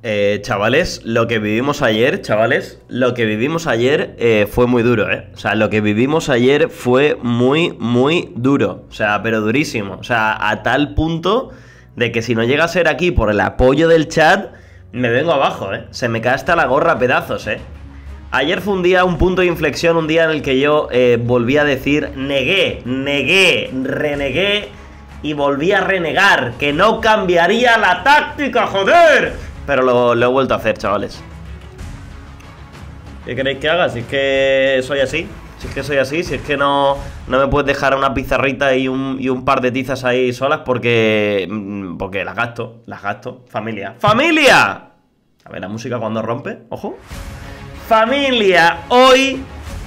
Chavales, lo que vivimos ayer, fue muy duro, ¿eh? O sea, lo que vivimos ayer fue muy, muy duro. O sea, pero durísimo. O sea, a tal punto de que si no llega a ser aquí por el apoyo del chat, me vengo abajo, ¿eh? Se me cae hasta la gorra a pedazos, ¿eh? Ayer fue un día, un punto de inflexión, un día en el que yo volví a decir renegué y volví a renegar, que no cambiaría la táctica, joder. Pero lo he vuelto a hacer, chavales. ¿Qué queréis que haga? Si es que soy así. Si es que no me puedes dejar una pizarrita y un par de tizas ahí solas porque las gasto. Familia. ¡Familia! A ver, la música cuando rompe. Ojo. ¡Familia! Hoy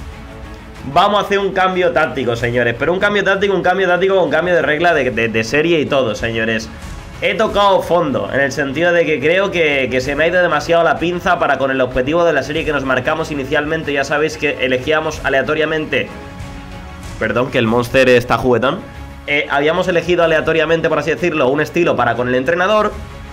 vamos a hacer un cambio táctico, señores. Pero un cambio táctico con cambio de regla de serie y todo, señores. He tocado fondo, en el sentido de que creo que se me ha ido demasiado la pinza para con el objetivo de la serie que nos marcamos inicialmente. Ya sabéis que elegíamos aleatoriamente... Perdón, que el Monster está juguetón. Habíamos elegido aleatoriamente, por así decirlo, un estilo para con el entrenador.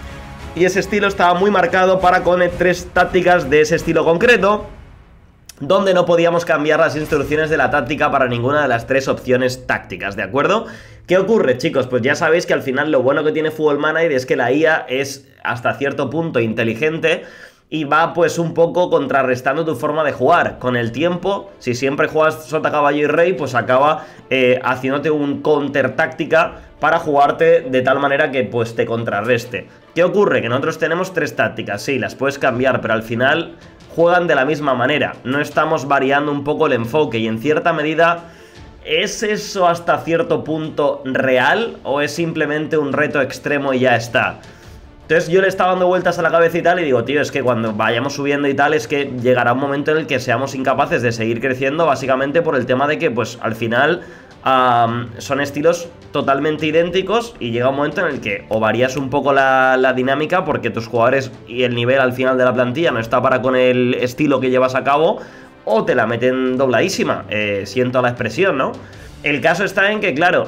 Y ese estilo estaba muy marcado para con 3 tácticas de ese estilo concreto, donde no podíamos cambiar las instrucciones de la táctica para ninguna de las 3 opciones tácticas, ¿de acuerdo? ¿Qué ocurre, chicos? Pues ya sabéis que al final lo bueno que tiene Football Manager es que la IA es hasta cierto punto inteligente y va pues un poco contrarrestando tu forma de jugar. Con el tiempo, si siempre juegas sota, caballo y rey, pues acaba haciéndote un counter táctica para jugarte de tal manera que pues te contrarreste. ¿Qué ocurre? Que nosotros tenemos 3 tácticas, sí, las puedes cambiar, pero al final juegan de la misma manera. No estamos variando un poco el enfoque y en cierta medida... ¿Es eso hasta cierto punto real o es simplemente un reto extremo y ya está? Entonces yo le estaba dando vueltas a la cabeza y tal y digo, tío, es que cuando vayamos subiendo y tal es que llegará un momento en el que seamos incapaces de seguir creciendo, básicamente por el tema de que pues al final son estilos totalmente idénticos y llega un momento en el que o varías un poco la dinámica porque tus jugadores y el nivel al final de la plantilla no está para con el estilo que llevas a cabo, o te la meten dobladísima, siento la expresión, ¿no? El caso está en que, claro,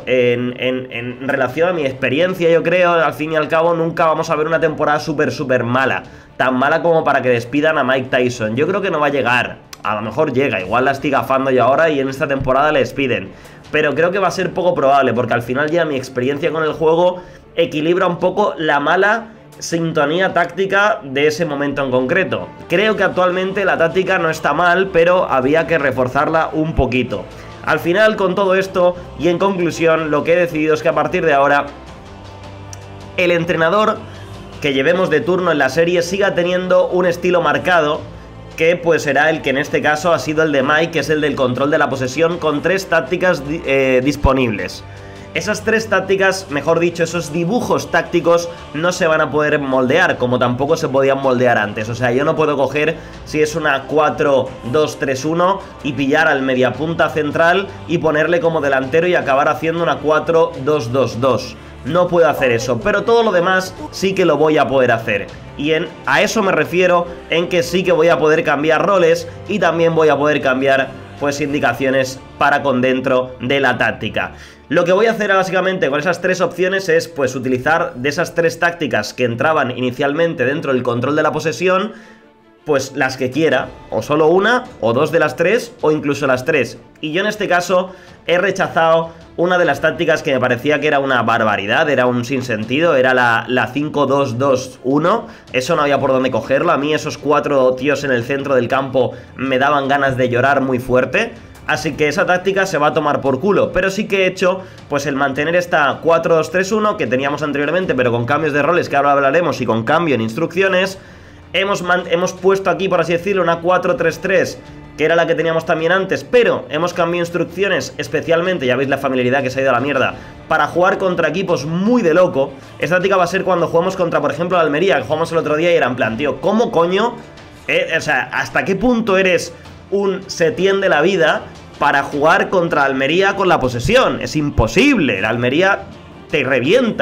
en relación a mi experiencia, yo creo, al fin y al cabo, nunca vamos a ver una temporada súper mala. Tan mala como para que despidan a Mike Tyson. Yo creo que no va a llegar. A lo mejor llega, igual la estoy gafando yo ahora y en esta temporada le despiden. Pero creo que va a ser poco probable, porque al final ya mi experiencia con el juego equilibra un poco la mala sintonía táctica de ese momento en concreto. Creo que actualmente la táctica no está mal, pero había que reforzarla un poquito. Al final, con todo esto y en conclusión, lo que he decidido es que a partir de ahora el entrenador que llevemos de turno en la serie siga teniendo un estilo marcado, que pues será el que en este caso ha sido el de Mike, que es el del control de la posesión, con 3 tácticas disponibles. Esas 3 tácticas, mejor dicho, esos dibujos tácticos no se van a poder moldear, como tampoco se podían moldear antes. O sea, yo no puedo coger si es una 4-2-3-1 y pillar al mediapunta central y ponerle como delantero y acabar haciendo una 4-2-2-2. No puedo hacer eso, pero todo lo demás sí que lo voy a poder hacer. Y a eso me refiero, en que sí que voy a poder cambiar roles y también voy a poder cambiar pues indicaciones para con dentro de la táctica. Lo que voy a hacer básicamente con esas 3 opciones es pues utilizar de esas 3 tácticas que entraban inicialmente dentro del control de la posesión, pues las que quiera, o solo una, o 2 de las 3, o incluso las 3. Y yo en este caso he rechazado una de las tácticas que me parecía que era una barbaridad, era un sinsentido, era la 5-2-2-1, eso no había por dónde cogerlo. A mí esos 4 tíos en el centro del campo me daban ganas de llorar muy fuerte. Así que esa táctica se va a tomar por culo. Pero sí que he hecho pues el mantener esta 4-2-3-1 que teníamos anteriormente, pero con cambios de roles que ahora hablaremos y con cambio en instrucciones. Hemos puesto aquí, por así decirlo, una 4-3-3, que era la que teníamos también antes, pero hemos cambiado instrucciones especialmente, ya veis la familiaridad que se ha ido a la mierda, para jugar contra equipos muy de loco. Esta táctica va a ser cuando jugamos contra, por ejemplo, la Almería, que jugamos el otro día y era en plan, tío, ¿cómo coño? O sea, ¿hasta qué punto eres un Setién de la vida para jugar contra Almería con la posesión? Es imposible, la Almería te revienta.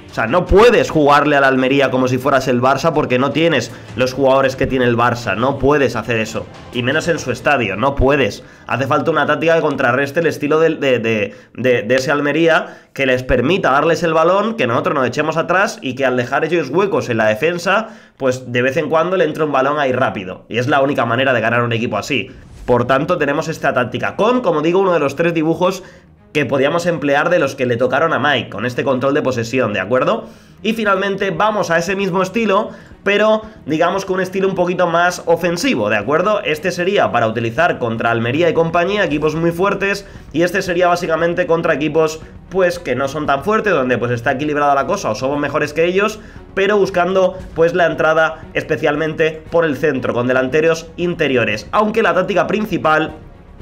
O sea, no puedes jugarle al Almería como si fueras el Barça porque no tienes los jugadores que tiene el Barça. No puedes hacer eso. Y menos en su estadio, no puedes. Hace falta una táctica que contrarreste el estilo de ese Almería, que les permita darles el balón, que nosotros nos echemos atrás y que al dejar ellos huecos en la defensa, pues de vez en cuando le entre un balón ahí rápido. Y es la única manera de ganar un equipo así. Por tanto, tenemos esta táctica con, como digo, uno de los 3 dibujos que podíamos emplear de los que le tocaron a Mike, con este control de posesión, ¿de acuerdo? Y finalmente vamos a ese mismo estilo, pero digamos con un estilo un poquito más ofensivo, ¿de acuerdo? Este sería para utilizar contra Almería y compañía, equipos muy fuertes, y este sería básicamente contra equipos pues que no son tan fuertes, donde pues está equilibrada la cosa o somos mejores que ellos, pero buscando pues la entrada especialmente por el centro, con delanteros interiores, aunque la táctica principal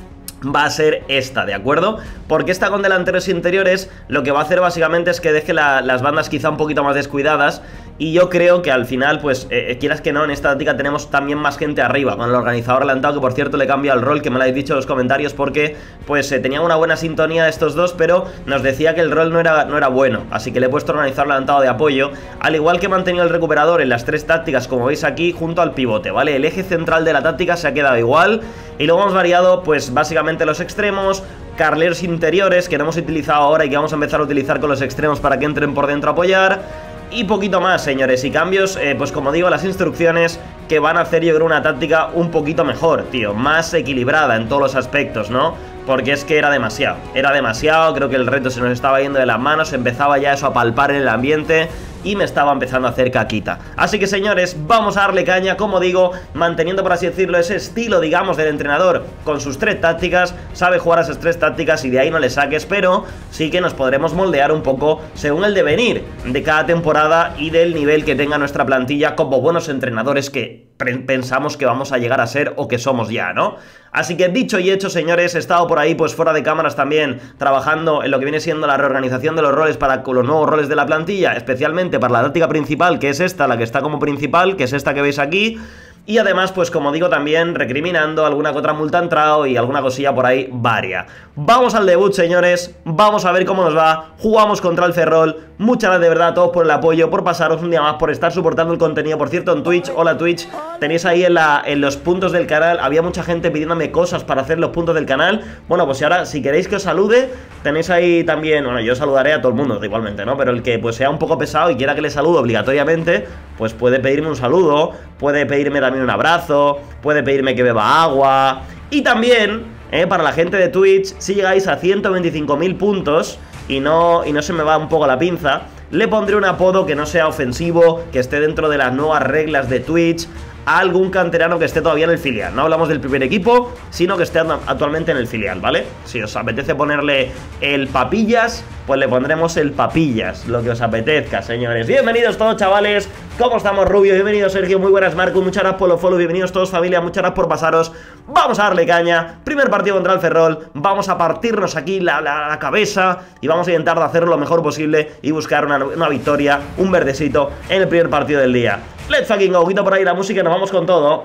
va a ser esta, ¿de acuerdo? Porque esta con delanteros interiores lo que va a hacer básicamente es que deje las bandas quizá un poquito más descuidadas. Y yo creo que al final, pues, quieras que no, en esta táctica tenemos también más gente arriba, con el organizador adelantado, que por cierto le cambia el rol, que me lo habéis dicho en los comentarios, porque, pues, tenían una buena sintonía estos dos, pero nos decía que el rol no era bueno, así que le he puesto organizador adelantado de apoyo, al igual que he mantenido el recuperador en las 3 tácticas, como veis aquí, junto al pivote, ¿vale? El eje central de la táctica se ha quedado igual, y luego hemos variado, pues, básicamente los extremos, carrileros interiores, que no hemos utilizado ahora y que vamos a empezar a utilizar con los extremos para que entren por dentro a apoyar. Y poquito más, señores, y cambios, pues como digo, las instrucciones que van a hacer yo creo una táctica un poquito mejor, tío, más equilibrada en todos los aspectos, ¿no? Porque es que era demasiado, creo que el reto se nos estaba yendo de las manos, empezaba ya eso a palpar en el ambiente y me estaba empezando a hacer caquita. Así que, señores, vamos a darle caña, como digo, manteniendo, por así decirlo, ese estilo, digamos, del entrenador con sus 3 tácticas, sabe jugar a esas 3 tácticas y de ahí no le saques, pero sí que nos podremos moldear un poco según el devenir de cada temporada y del nivel que tenga nuestra plantilla como buenos entrenadores que pensamos que vamos a llegar a ser o que somos ya, ¿no? Así que dicho y hecho, señores, he estado por ahí pues fuera de cámaras también trabajando en lo que viene siendo la reorganización de los roles para los nuevos roles de la plantilla, especialmente para la táctica principal, que es esta, la que está como principal, que es esta que veis aquí. Y además, pues como digo, también recriminando alguna que otra multa ha entrado y alguna cosilla por ahí varia. Vamos al debut, señores, vamos a ver cómo nos va. Jugamos contra el Ferrol. Muchas gracias de verdad a todos por el apoyo, por pasaros un día más, por estar soportando el contenido. Por cierto, en Twitch, hola Twitch, tenéis ahí en los puntos del canal, había mucha gente pidiéndome cosas para hacer los puntos del canal. Bueno, pues ahora, si queréis que os salude, tenéis ahí también, bueno, yo saludaré a todo el mundo igualmente, ¿no? Pero el que pues sea un poco pesado y quiera que le salude obligatoriamente, pues puede pedirme un saludo, puede pedirme también un abrazo, puede pedirme que beba agua. Y también, para la gente de Twitch, si llegáis a 125.000 puntos y no se me va un poco la pinza, le pondré un apodo que no sea ofensivo, que esté dentro de las nuevas reglas de Twitch, a algún canterano que esté todavía en el filial. No hablamos del primer equipo, sino que esté actualmente en el filial, ¿vale? Si os apetece ponerle el Papillas, pues le pondremos el Papillas, lo que os apetezca, señores. Bienvenidos todos, chavales. ¿Cómo estamos, Rubio? Bienvenido, Sergio. Muy buenas, Marco. Muchas gracias por los follow. Bienvenidos todos, familia. Muchas gracias por pasaros. Vamos a darle caña. Primer partido contra el Ferrol. Vamos a partirnos aquí la cabeza y vamos a intentar de hacerlo lo mejor posible y buscar una victoria, un verdecito en el primer partido del día. Let's fucking go. Quito por ahí la música y nos vamos con todo.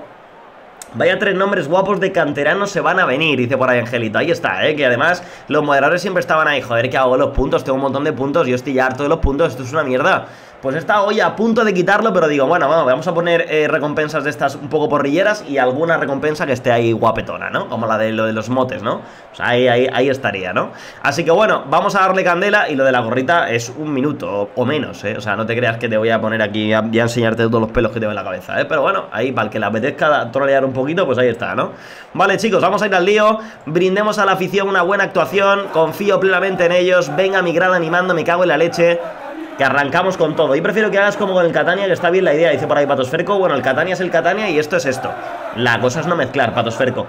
Vaya 3 nombres guapos de canteranos se van a venir, dice por ahí Angelito. Ahí está, que además los moderadores siempre estaban ahí. Joder, ¿qué hago los puntos? Tengo un montón de puntos. Yo estoy ya harto de los puntos. Esto es una mierda. Pues he estado hoy a punto de quitarlo, pero digo, bueno, vamos a poner recompensas de estas un poco porrilleras y alguna recompensa que esté ahí guapetona, ¿no? Como lo de los motes, ¿no? O sea, ahí estaría, ¿no? Así que bueno, vamos a darle candela y lo de la gorrita es 1 minuto o menos, O sea, no te creas que te voy a poner aquí a enseñarte todos los pelos que tengo en la cabeza, Pero bueno, ahí para el que le apetezca trolear un poquito, pues ahí está, ¿no? Vale, chicos, vamos a ir al lío. Brindemos a la afición una buena actuación. Confío plenamente en ellos. Venga, mi grado animando, me cago en la leche. Que arrancamos con todo. Y prefiero que hagas como con el Catania, que está bien la idea. Dice por ahí Patosferco. Bueno, el Catania es el Catania y esto es esto. La cosa es no mezclar, Patosferco.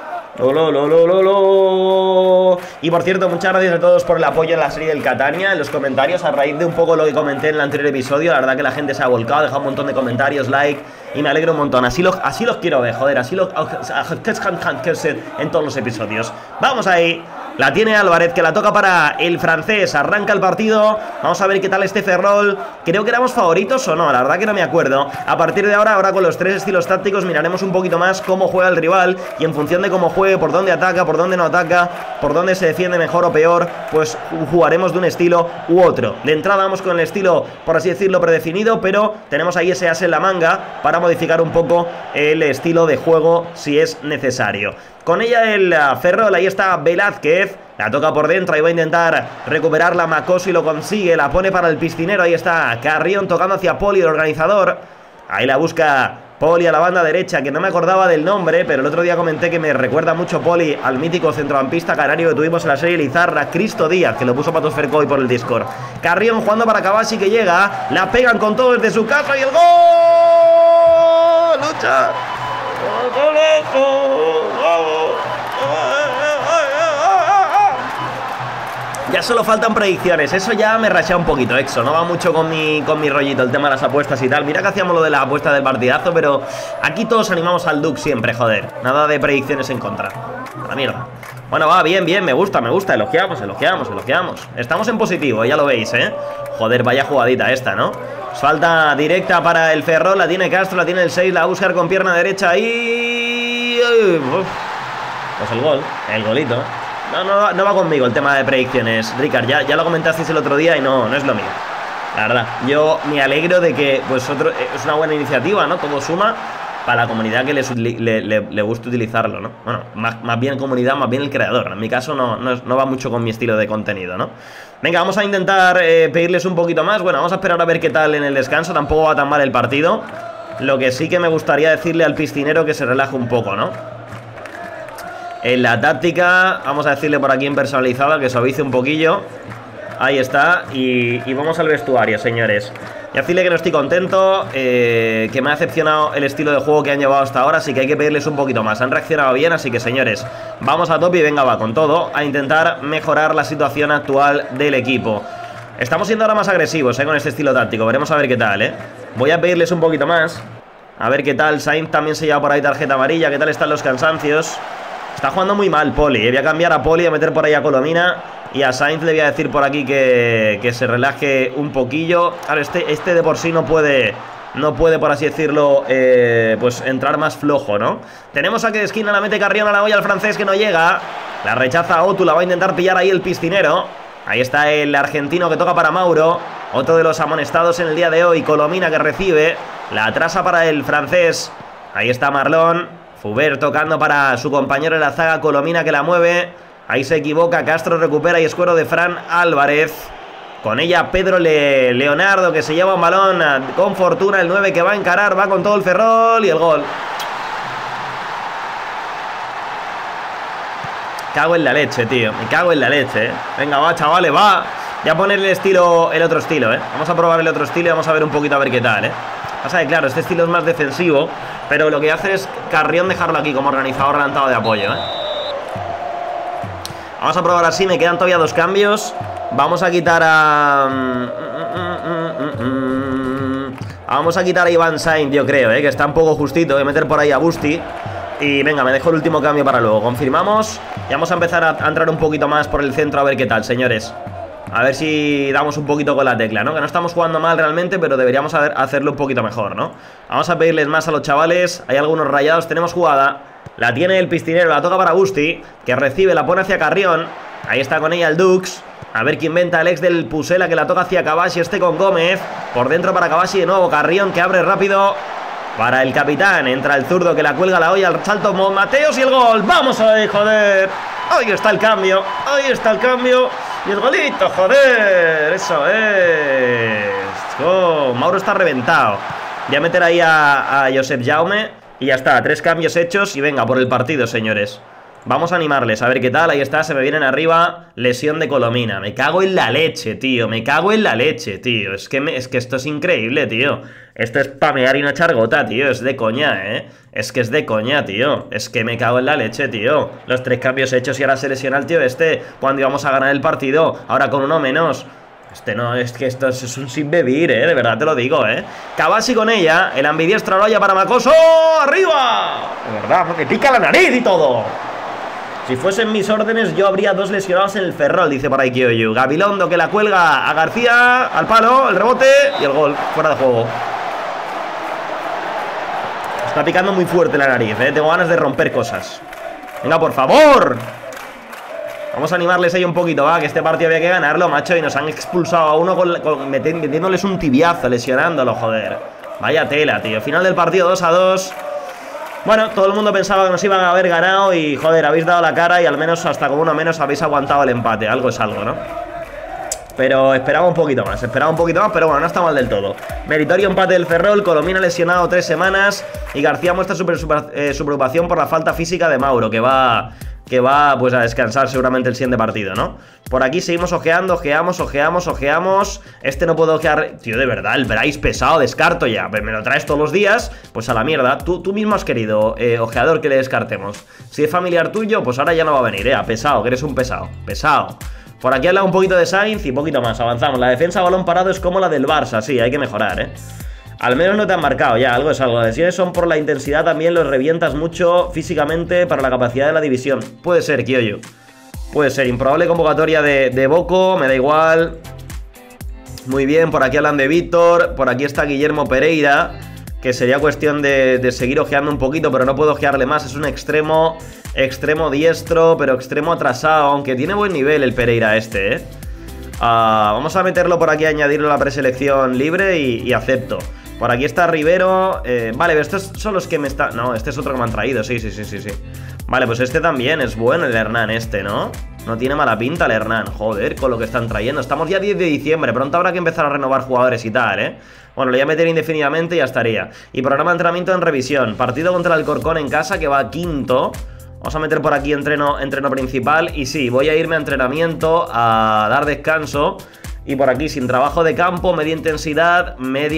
Y por cierto, muchas gracias a todos por el apoyo en la serie del Catania, en los comentarios, a raíz de un poco lo que comenté en el anterior episodio. La verdad que la gente se ha volcado, ha dejado un montón de comentarios, like, y me alegro un montón. Así los quiero ver, joder, así los en todos los episodios. Vamos ahí. La tiene Álvarez, que la toca para el francés. Arranca el partido. Vamos a ver qué tal este Ferrol. Creo que éramos favoritos o no, la verdad que no me acuerdo. A partir de ahora con los 3 estilos tácticos miraremos un poquito más cómo juega el rival. Y en función de cómo juegue, por dónde ataca, por dónde no ataca, por dónde se defiende mejor o peor, pues jugaremos de un estilo u otro. De entrada vamos con el estilo, por así decirlo, predefinido, pero tenemos ahí ese as en la manga para modificar un poco el estilo de juego si es necesario. Con ella el Ferrol, ahí está Velázquez, la toca por dentro, ahí va a intentar recuperarla Macoso y lo consigue, la pone para el piscinero, ahí está Carrión tocando hacia Poli, el organizador, ahí la busca Poli a la banda derecha, que no me acordaba del nombre, pero el otro día comenté que me recuerda mucho Poli al mítico centrocampista canario que tuvimos en la serie Lizarra, Cristo Díaz, que lo puso Patos Fercoy por el Discord. Carrión jugando para Kabasi, que llega, la pegan con todo desde su casa y el gol. ¡Lucha! Ya solo faltan predicciones. Eso ya me rachea un poquito, Exo. No va mucho con mi rollito el tema de las apuestas y tal. Mira que hacíamos lo de la apuesta del partidazo, pero aquí todos animamos al Duke siempre, joder. Nada de predicciones en contra. A la mierda. Bueno, va, bien, me gusta. Elogiamos. Estamos en positivo, ya lo veis, ¿eh? Joder, vaya jugadita esta, ¿no? Falta directa para el Ferrol. La tiene Castro, la tiene el 6. La va a buscar con pierna derecha y... pues el gol, el golito. No va conmigo el tema de predicciones, Ricard, ya lo comentasteis el otro día y no es lo mío. La verdad, yo me alegro de que pues es una buena iniciativa, ¿no? Todo suma para la comunidad que le gusta utilizarlo, ¿no? Bueno, más bien comunidad, más bien el creador. En mi caso no va mucho con mi estilo de contenido, ¿no? Venga, vamos a intentar pedirles un poquito más. Bueno, vamos a esperar a ver qué tal en el descanso. Tampoco va tan mal el partido. Lo que sí que me gustaría decirle al piscinero que se relaje un poco, ¿no? En la táctica, vamos a decirle por aquí en personalizada que suavice un poquillo. Ahí está, y vamos al vestuario, señores. Y decirle que no estoy contento, que me ha decepcionado el estilo de juego que han llevado hasta ahora, así que hay que pedirles un poquito más. Han reaccionado bien, así que, señores, vamos a tope y venga, va con todo, a intentar mejorar la situación actual del equipo. Estamos siendo ahora más agresivos, con este estilo táctico, veremos a ver qué tal, Voy a pedirles un poquito más, a ver qué tal. Sainz también se lleva por ahí tarjeta amarilla, qué tal están los cansancios. Está jugando muy mal Poli, Voy a cambiar a Poli, a meter por ahí a Colomina. Y a Sainz le voy a decir por aquí que se relaje un poquillo. Claro, este de por sí no puede, por así decirlo, pues entrar más flojo, ¿no? Tenemos saque de esquina, la mete Carrión a la olla al francés, que no llega. La rechaza Otu, la va a intentar pillar ahí el piscinero. Ahí está el argentino que toca para Mauro. Otro de los amonestados en el día de hoy. Colomina, que recibe. La atrasa para el francés. Ahí está Marlon. Fuber tocando para su compañero en la zaga, Colomina, que la mueve. Ahí se equivoca, Castro recupera y escuero de Fran Álvarez. Con ella Pedro Leonardo, que se lleva un balón con fortuna. El 9 que va a encarar, va con todo el Ferrol y el gol. Cago en la leche, tío. Me cago en la leche, Venga, va, chavales, va. Voy a poner el otro estilo, Vamos a probar el otro estilo y vamos a ver un poquito a ver qué tal, Pasa que, claro, este estilo es más defensivo, pero lo que hace es Carrión dejarlo aquí como organizador adelantado de apoyo, Vamos a probar así, me quedan todavía 2 cambios. Vamos a quitar Vamos a quitar a Iván Sainz, yo creo, que está un poco justito. Voy a meter por ahí a Busti. Y venga, me dejo el último cambio para luego. Confirmamos. Y vamos a empezar a entrar un poquito más por el centro a ver qué tal, señores. A ver si damos un poquito con la tecla, ¿no? Que no estamos jugando mal realmente, pero deberíamos hacerlo un poquito mejor, ¿no? Vamos a pedirles más a los chavales. Hay algunos rayados, tenemos jugada. La tiene el piscinero, la toca para Busti, que recibe, la pone hacia Carrión. Ahí está con ella el Dux. A ver quién inventa el ex del Pusela, que la toca hacia Kabasi, con Gómez. Por dentro para Kabasi de nuevo, Carrión, que abre rápido para el capitán. Entra el zurdo, que la cuelga la olla al salto Mateos y el gol. ¡Vamos ahí, joder! Ahí está el cambio, y el golito, joder. Eso es. Oh, Mauro está reventado. Voy a meter ahí a Josep Jaume. Y ya está, 3 cambios hechos. Y venga, por el partido, señores. Vamos a animarles, a ver qué tal. Ahí está, se me vienen arriba. Lesión de Colomina. Me cago en la leche, tío. Es que esto es increíble, tío. Esto es pamear y no echar gota, tío. Es de coña, Es que es de coña, tío. Es que me cago en la leche, tío. Los 3 cambios hechos y ahora se lesiona el tío cuando íbamos a ganar el partido. Ahora con uno menos. No, es que esto es un sin bebir, de verdad te lo digo, Kabasi con ella, el ambidiestro Aloya para Macoso. ¡Arriba! De verdad, porque pica la nariz y todo. Si fuesen mis órdenes, yo habría 2 lesionados en el Ferrol, dice por ahí Kyoyu. Gabilondo que la cuelga a García, al palo, el rebote y el gol, fuera de juego. Está picando muy fuerte la nariz, tengo ganas de romper cosas. Venga, por favor. Vamos a animarles ahí un poquito, va, que este partido había que ganarlo, macho. Y nos han expulsado a uno metiéndoles un tibiazo, lesionándolo, joder. Vaya tela, tío. Final del partido 2-2. Bueno, todo el mundo pensaba que nos iban a haber ganado y, joder, habéis dado la cara y al menos hasta con uno menos habéis aguantado el empate. Algo es algo, ¿no? Pero esperaba un poquito más, pero bueno, no está mal del todo. Meritorio empate del Ferrol, Colomina lesionado 3 semanas y García muestra su preocupación por la falta física de Mauro, que va pues a descansar seguramente el siguiente partido, ¿no? Por aquí seguimos ojeando, ojeamos. Este no puedo ojear. Tío, de verdad, el Bryce pesado, descarto ya. Me lo traes todos los días, pues a la mierda. Tú mismo has querido, ojeador, que le descartemos. Si es familiar tuyo, pues ahora ya no va a venir, a pesado, que eres un pesado. Por aquí habla un poquito de Sainz y poquito más, avanzamos. La defensa a balón parado es como la del Barça, sí, hay que mejorar, Al menos no te han marcado, ya, algo es algo. Las lesiones son por la intensidad, también los revientas mucho físicamente para la capacidad de la división. Puede ser, Kyoyu. Puede ser, improbable convocatoria de Boko, me da igual. Muy bien, por aquí hablan de Víctor. Por aquí está Guillermo Pereira, que sería cuestión de seguir ojeando un poquito, pero no puedo ojearle más. Es un extremo diestro, pero extremo atrasado, aunque tiene buen nivel el Pereira este, vamos a meterlo por aquí, añadirlo a la preselección libre y acepto. Por aquí está Rivero. Vale, estos son los que me están... No, este es otro que me han traído, sí. Vale, pues este también es bueno, el Hernán este, ¿no? No tiene mala pinta el Hernán. Joder, con lo que están trayendo. Estamos ya 10 de diciembre, pronto habrá que empezar a renovar jugadores y tal, Bueno, lo voy a meter indefinidamente y ya estaría. Y programa de entrenamiento en revisión. Partido contra el Alcorcón en casa, que va a quinto. Vamos a meter por aquí entreno principal. Y sí, voy a irme a entrenamiento, a dar descanso. Y por aquí, sin trabajo de campo, media intensidad,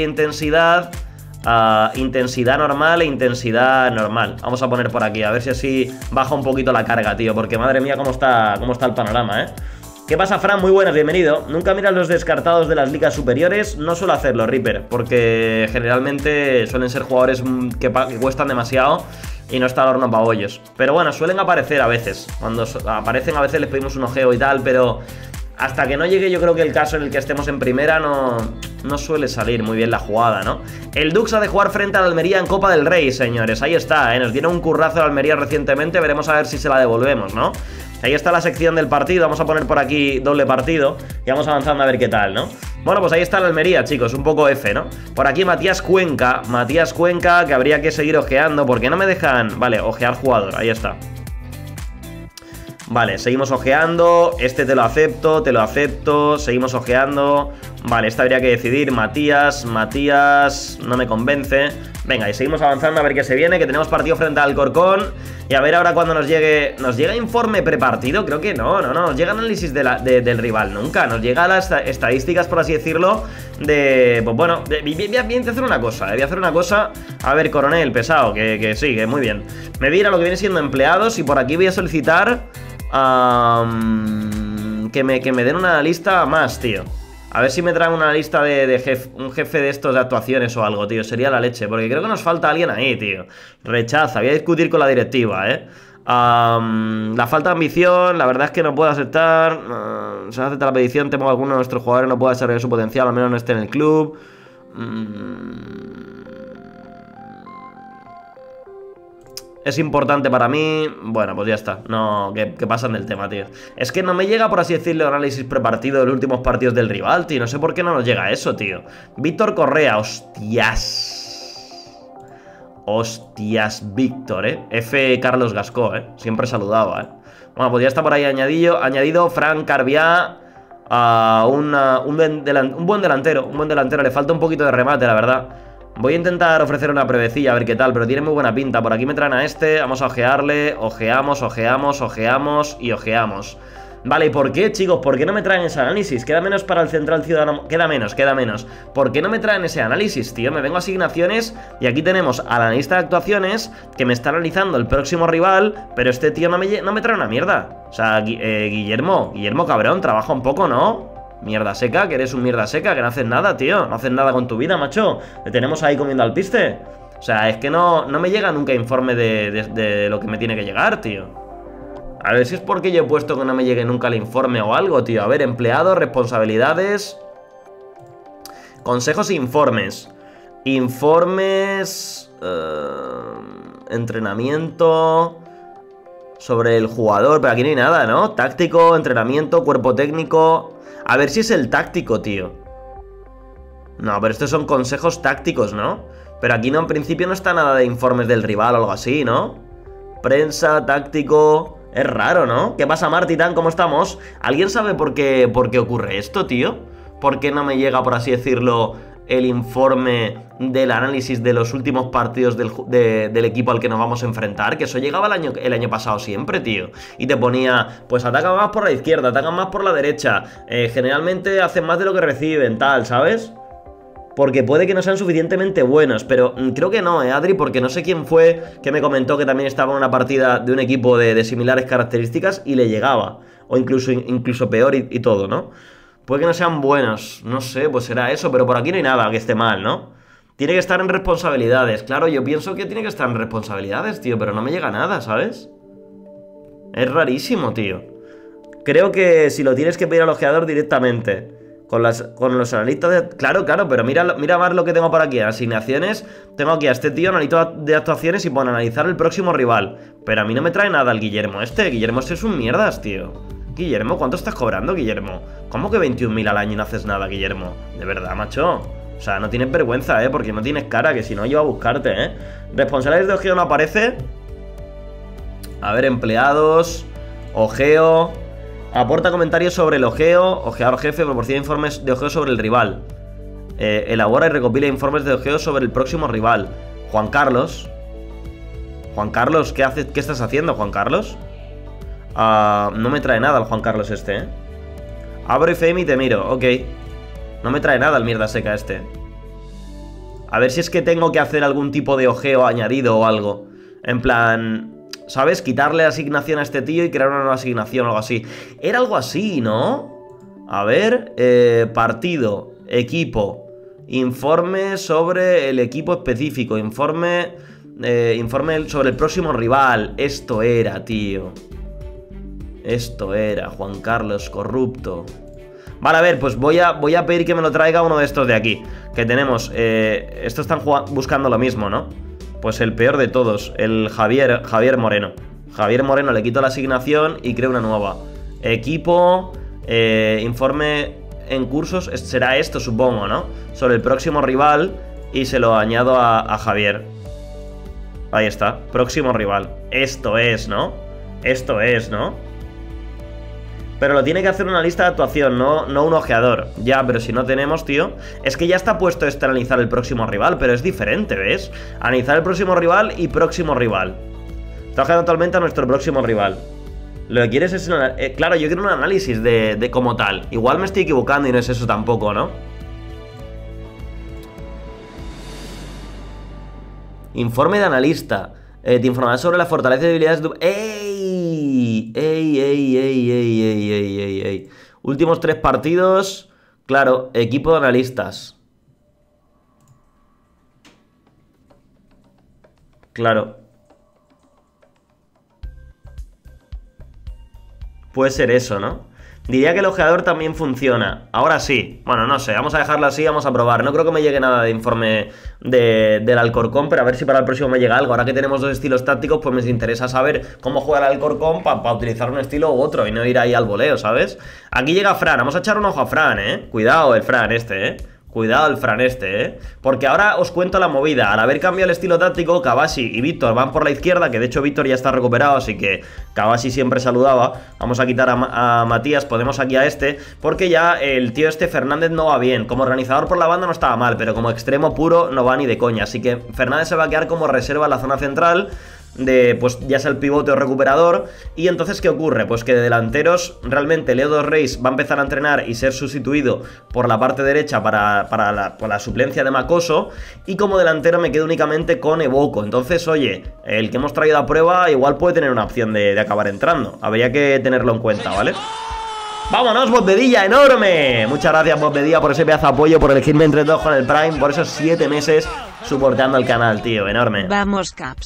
intensidad normal e intensidad normal. Vamos a poner por aquí, a ver si así baja un poquito la carga, tío. Porque madre mía, cómo está el panorama, ¿Qué pasa, Fran? Muy buenas, bienvenido. Nunca miras los descartados de las ligas superiores. No suelo hacerlo, Reaper, porque generalmente suelen ser jugadores que cuestan demasiado y no está al horno para bollos. Pero bueno, suelen aparecer a veces. Cuando aparecen a veces les pedimos un ojeo y tal, pero hasta que no llegue, yo creo que el caso en el que estemos en primera no suele salir muy bien la jugada, ¿no? El Dux ha de jugar frente al Almería en Copa del Rey, señores. Ahí está, Nos dieron un currazo al Almería recientemente. Veremos a ver si se la devolvemos, ¿no? Ahí está la sección del partido. Vamos a poner por aquí doble partido y vamos avanzando a ver qué tal, ¿no? Bueno, pues ahí está la Almería, chicos, un poco F, ¿no? Por aquí Matías Cuenca, que habría que seguir ojeando. ¿Por qué no me dejan? Vale, ojear jugador, ahí está. Vale, seguimos ojeando. Este te lo acepto. Seguimos ojeando. Vale, esta habría que decidir. Matías, no me convence. Venga, y seguimos avanzando a ver qué se viene. Que tenemos partido frente al Alcorcón. Y a ver ahora cuando nos llegue. ¿Nos llega informe prepartido? Creo que no. Nos llega análisis del rival nunca. Nos llega las estadísticas, por así decirlo. Pues bueno, voy a hacer una cosa. A ver, coronel, pesado, que sí, que muy bien. Me voy a ir a lo que viene siendo empleados. Y por aquí voy a solicitar que me den una lista más, tío. A ver si me traen una lista un jefe de estos de actuaciones o algo, tío. Sería la leche, porque creo que nos falta alguien ahí, tío. Rechaza, voy a discutir con la directiva, la falta de ambición, la verdad es que no puedo aceptar. Se acepta la petición, temo que alguno de nuestros jugadores no pueda desarrollar su potencial, al menos no esté en el club. Es importante para mí. Bueno, pues ya está. No, que pasan del tema, tío. Es que no me llega, por así decirlo, análisis prepartido de los últimos partidos del rival, tío. No sé por qué no nos llega eso, tío. Víctor Correa, hostias, Víctor, F. Carlos Gascó, siempre saludado, Bueno, pues ya está por ahí añadido Frank Carbiá, un buen delantero. Le falta un poquito de remate, la verdad. Voy a intentar ofrecer una prevecilla, a ver qué tal, pero tiene muy buena pinta. Por aquí me traen a este, vamos a ojearle. Ojeamos y ojeamos. Vale, ¿y por qué, chicos? ¿Por qué no me traen ese análisis? Queda menos para el Central Ciudadano. Queda menos. ¿Por qué no me traen ese análisis, tío? Me vengo a asignaciones y aquí tenemos al analista de actuaciones que me está analizando el próximo rival, pero este tío no me trae una mierda. O sea, Guillermo cabrón, trabaja un poco, ¿no? Mierda seca, que eres un mierda seca, que no haces nada, tío. No haces nada con tu vida, macho. Te tenemos ahí comiendo al piste. O sea, es que no me llega nunca informe de lo que me tiene que llegar, tío. A ver si es porque yo he puesto que no me llegue nunca el informe o algo, tío. A ver, empleados, responsabilidades, consejos e informes. Informes... entrenamiento... sobre el jugador, pero aquí no hay nada, ¿no? Táctico, entrenamiento, cuerpo técnico... A ver si es el táctico, tío. No, pero estos son consejos tácticos, ¿no? Pero aquí no, en principio no está nada de informes del rival o algo así, ¿no? Prensa, táctico... Es raro, ¿no? ¿Qué pasa, Martitán? ¿Cómo estamos? ¿Alguien sabe por qué ocurre esto, tío? ¿Por qué no me llega, por así decirlo, el informe del análisis de los últimos partidos del equipo al que nos vamos a enfrentar? Que eso llegaba el año pasado siempre, tío. Y te ponía, pues atacan más por la izquierda, atacan más por la derecha. Generalmente hacen más de lo que reciben, tal, ¿sabes? Porque puede que no sean suficientemente buenos, pero creo que no, Adri, porque no sé quién fue que me comentó que también estaba en una partida de un equipo de similares características y le llegaba. O incluso peor y todo, ¿no? Puede que no sean buenos, no sé, pues será eso, pero por aquí no hay nada que esté mal, ¿no? Tiene que estar en responsabilidades, claro, yo pienso que tiene que estar en responsabilidades, tío, pero no me llega nada, ¿sabes? Es rarísimo, tío. Creo que si lo tienes que pedir al ojeador directamente... Con los analistas de... Claro, pero mira más lo que tengo por aquí. Asignaciones. Tengo aquí a este tío, analista de actuaciones y pone analizar el próximo rival. Pero a mí no me trae nada el Guillermo este. Guillermo este es un mierdas, tío. Guillermo, ¿cuánto estás cobrando, Guillermo? ¿Cómo que 21.000 al año y no haces nada, Guillermo? De verdad, macho. O sea, no tienes vergüenza, porque no tienes cara, que si no yo a buscarte, Responsables de ojeo no aparece. A ver, empleados. Ojeo. Aporta comentarios sobre el ojeo. Ojeador jefe, proporciona informes de ojeo sobre el rival. Elabora y recopila informes de ojeo sobre el próximo rival. Juan Carlos. Juan Carlos, ¿qué estás haciendo, Juan Carlos? No me trae nada el Juan Carlos este, Abro IFM y te miro, ok. No me trae nada el mierda seca este. A ver si es que tengo que hacer algún tipo de ojeo añadido o algo. En plan... ¿Sabes? Quitarle asignación a este tío y crear una nueva asignación o algo así. Era algo así, ¿no? A ver... partido. Equipo. Informe sobre el equipo específico. Informe sobre el próximo rival. Esto era, tío. Esto era, Juan Carlos, corrupto. Vale, a ver, pues voy a pedir que me lo traiga uno de estos de aquí. Que tenemos... estos están buscando lo mismo, ¿no? Pues el peor de todos, el Javier Moreno. Javier Moreno le quito la asignación y creo una nueva. Equipo, informe en cursos, será esto supongo, ¿no? Sobre el próximo rival y se lo añado a Javier. Ahí está, próximo rival. Esto es, ¿no? Esto es, ¿no? Pero lo tiene que hacer una lista de actuación, no un ojeador. Ya, pero si no tenemos, tío... Es que ya está puesto este analizar el próximo rival, pero es diferente, ¿ves? Analizar el próximo rival y próximo rival. Está ojeando actualmente a nuestro próximo rival. Lo que quieres es... claro, yo quiero un análisis de como tal. Igual me estoy equivocando y no es eso tampoco, ¿no? Informe de analista. Te informará sobre la fortaleza y debilidades de... ¡Ey! ¡Ey! Últimos 3 partidos. Claro, equipo de analistas. Claro. Puede ser eso, ¿no? Diría que el ojeador también funciona. Ahora sí. Bueno, no sé, vamos a dejarlo así, vamos a probar. No creo que me llegue nada de informe del Alcorcón, pero a ver si para el próximo me llega algo. Ahora que tenemos 2 estilos tácticos, pues me interesa saber cómo juega el Alcorcón para utilizar un estilo u otro y no ir ahí al voleo, ¿sabes? Aquí llega Fran, vamos a echar un ojo a Fran, Cuidado el Fran este, Cuidado el Fran este, Porque ahora os cuento la movida. Al haber cambiado el estilo táctico, Kabashi y Víctor van por la izquierda, que de hecho Víctor ya está recuperado, así que Kabashi siempre saludaba. Vamos a quitar a Matías, ponemos aquí a este, porque ya el tío este Fernández no va bien. Como organizador por la banda no estaba mal, pero como extremo puro no va ni de coña. Así que Fernández se va a quedar como reserva en la zona central, pues ya sea el pivote o recuperador. Y entonces, ¿qué ocurre? Pues que de delanteros realmente Leo Dos Reis va a empezar a entrenar y ser sustituido por la parte derecha para la suplencia de Makoso, y como delantero me quedo únicamente con Evoco. Entonces, oye, el que hemos traído a prueba igual puede tener una opción de acabar entrando. Habría que tenerlo en cuenta, ¿vale? ¡Vámonos, Botvedilla! ¡Enorme! Muchas gracias, Botvedilla, por ese pedazo de apoyo, por elegirme entre todos con el Prime, por esos 7 meses soportando el canal, tío. Enorme. Vamos, Caps.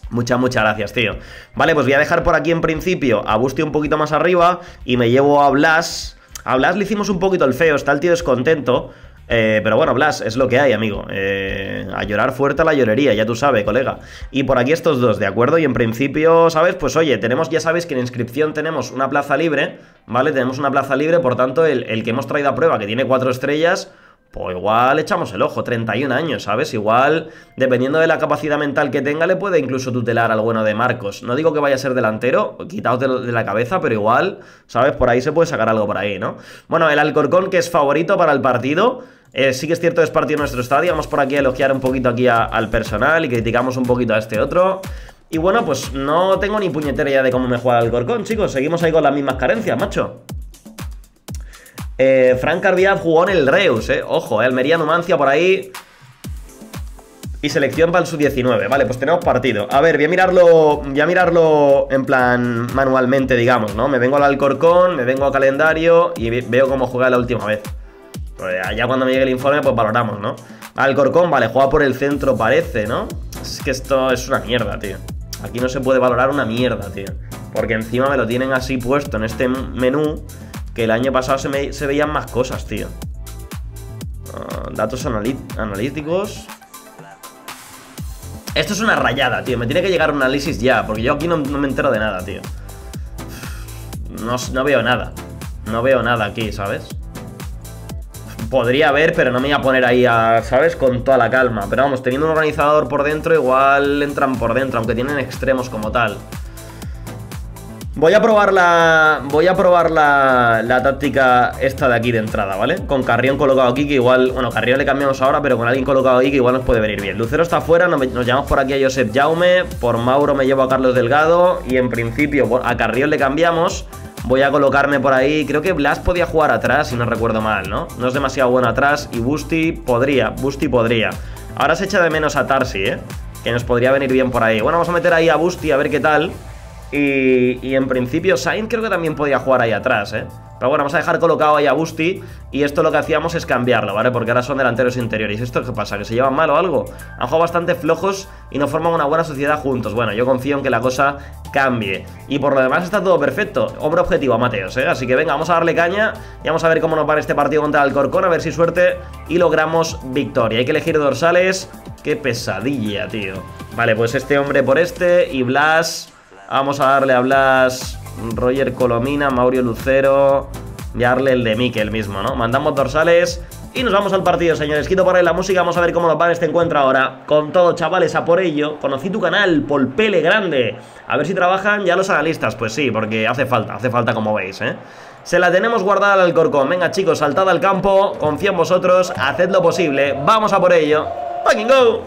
Muchas gracias, tío. Vale, pues voy a dejar por aquí en principio a Busti un poquito más arriba y me llevo a Blas. A Blas le hicimos un poquito el feo, está el tío descontento. Pero bueno, Blas, es lo que hay, amigo. A llorar fuerte a la llorería, ya tú sabes, colega. Y por aquí estos dos, ¿de acuerdo? Y en principio, ¿sabes? Pues oye, tenemos, ya sabéis que en inscripción tenemos una plaza libre, ¿vale? Tenemos una plaza libre, por tanto, el que hemos traído a prueba, que tiene 4 estrellas... Pues igual echamos el ojo, 31 años, ¿sabes? Igual, dependiendo de la capacidad mental que tenga, le puede incluso tutelar al bueno de Marcos. No digo que vaya a ser delantero, quitado de la cabeza, pero igual, ¿sabes? Por ahí se puede sacar algo por ahí, ¿no? Bueno, el Alcorcón, que es favorito para el partido. Sí que es cierto, es partido en nuestro estadio. Vamos por aquí a elogiar un poquito aquí al personal y criticamos un poquito a este otro. Y bueno, pues no tengo ni puñetera idea de cómo me juega el Alcorcón, chicos. Seguimos ahí con las mismas carencias, macho. Frank Carviaz jugó en el Reus, ojo, Almería Numancia por ahí. Y selección para el sub-19, vale, pues tenemos partido. A ver, voy a mirarlo en plan manualmente, digamos, ¿no? Me vengo al Alcorcón, me vengo a calendario y veo cómo juega la última vez. Pues ya cuando me llegue el informe, pues valoramos, ¿no? Alcorcón, vale, juega por el centro, parece, ¿no? Es que esto es una mierda, tío. Aquí no se puede valorar una mierda, tío. Porque encima me lo tienen así puesto en este menú, que el año pasado se veían más cosas, tío. Datos analíticos. Esto es una rayada, tío. Me tiene que llegar un análisis ya, porque yo aquí no me entero de nada, tío. No veo nada. No veo nada aquí, ¿sabes? Podría haber, pero no me voy a poner ahí, ¿sabes? Con toda la calma. Pero vamos, teniendo un organizador por dentro, igual entran por dentro, aunque tienen extremos como tal. Voy a probar la táctica esta de aquí de entrada, ¿vale? Con Carrión colocado aquí, que igual... Bueno, Carrión le cambiamos ahora, pero con alguien colocado aquí que igual nos puede venir bien. Lucero está afuera, nos llevamos por aquí a Josep Jaume. Por Mauro me llevo a Carlos Delgado. Y en principio a Carrión le cambiamos. Voy a colocarme por ahí. Creo que Blas podía jugar atrás, si no recuerdo mal, ¿no? No es demasiado bueno atrás. Y Busti podría. Ahora se echa de menos a Tarsi, que nos podría venir bien por ahí. Bueno, vamos a meter ahí a Busti a ver qué tal. Y en principio Sainz creo que también podía jugar ahí atrás, Pero bueno, vamos a dejar colocado ahí a Busti. Y esto lo que hacíamos es cambiarlo, ¿vale? Porque ahora son delanteros interiores. ¿Y esto qué pasa? ¿Que se llevan mal o algo? Han jugado bastante flojos y no forman una buena sociedad juntos. Bueno, yo confío en que la cosa cambie. Y por lo demás está todo perfecto. Hombre objetivo a Mateos, Así que venga, vamos a darle caña. Y vamos a ver cómo nos va en este partido contra el Alcorcón. A ver si suerte y logramos victoria. Hay que elegir dorsales. Qué pesadilla, tío. Vale, pues este hombre por este. Y Blas... Vamos a darle a Blas, Roger Colomina, Mauricio Lucero y a darle el de Mikel mismo, ¿no? Mandamos dorsales y nos vamos al partido, señores. Quito por ahí la música, vamos a ver cómo nos va en este encuentro ahora. Con todo, chavales, a por ello. Conocí tu canal, Polpele Grande. A ver si trabajan ya los analistas. Pues sí, porque hace falta como veis, Se la tenemos guardada al Alcorcón. Venga, chicos, saltad al campo, confío en vosotros, haced lo posible. Vamos a por ello. ¡Fucking go!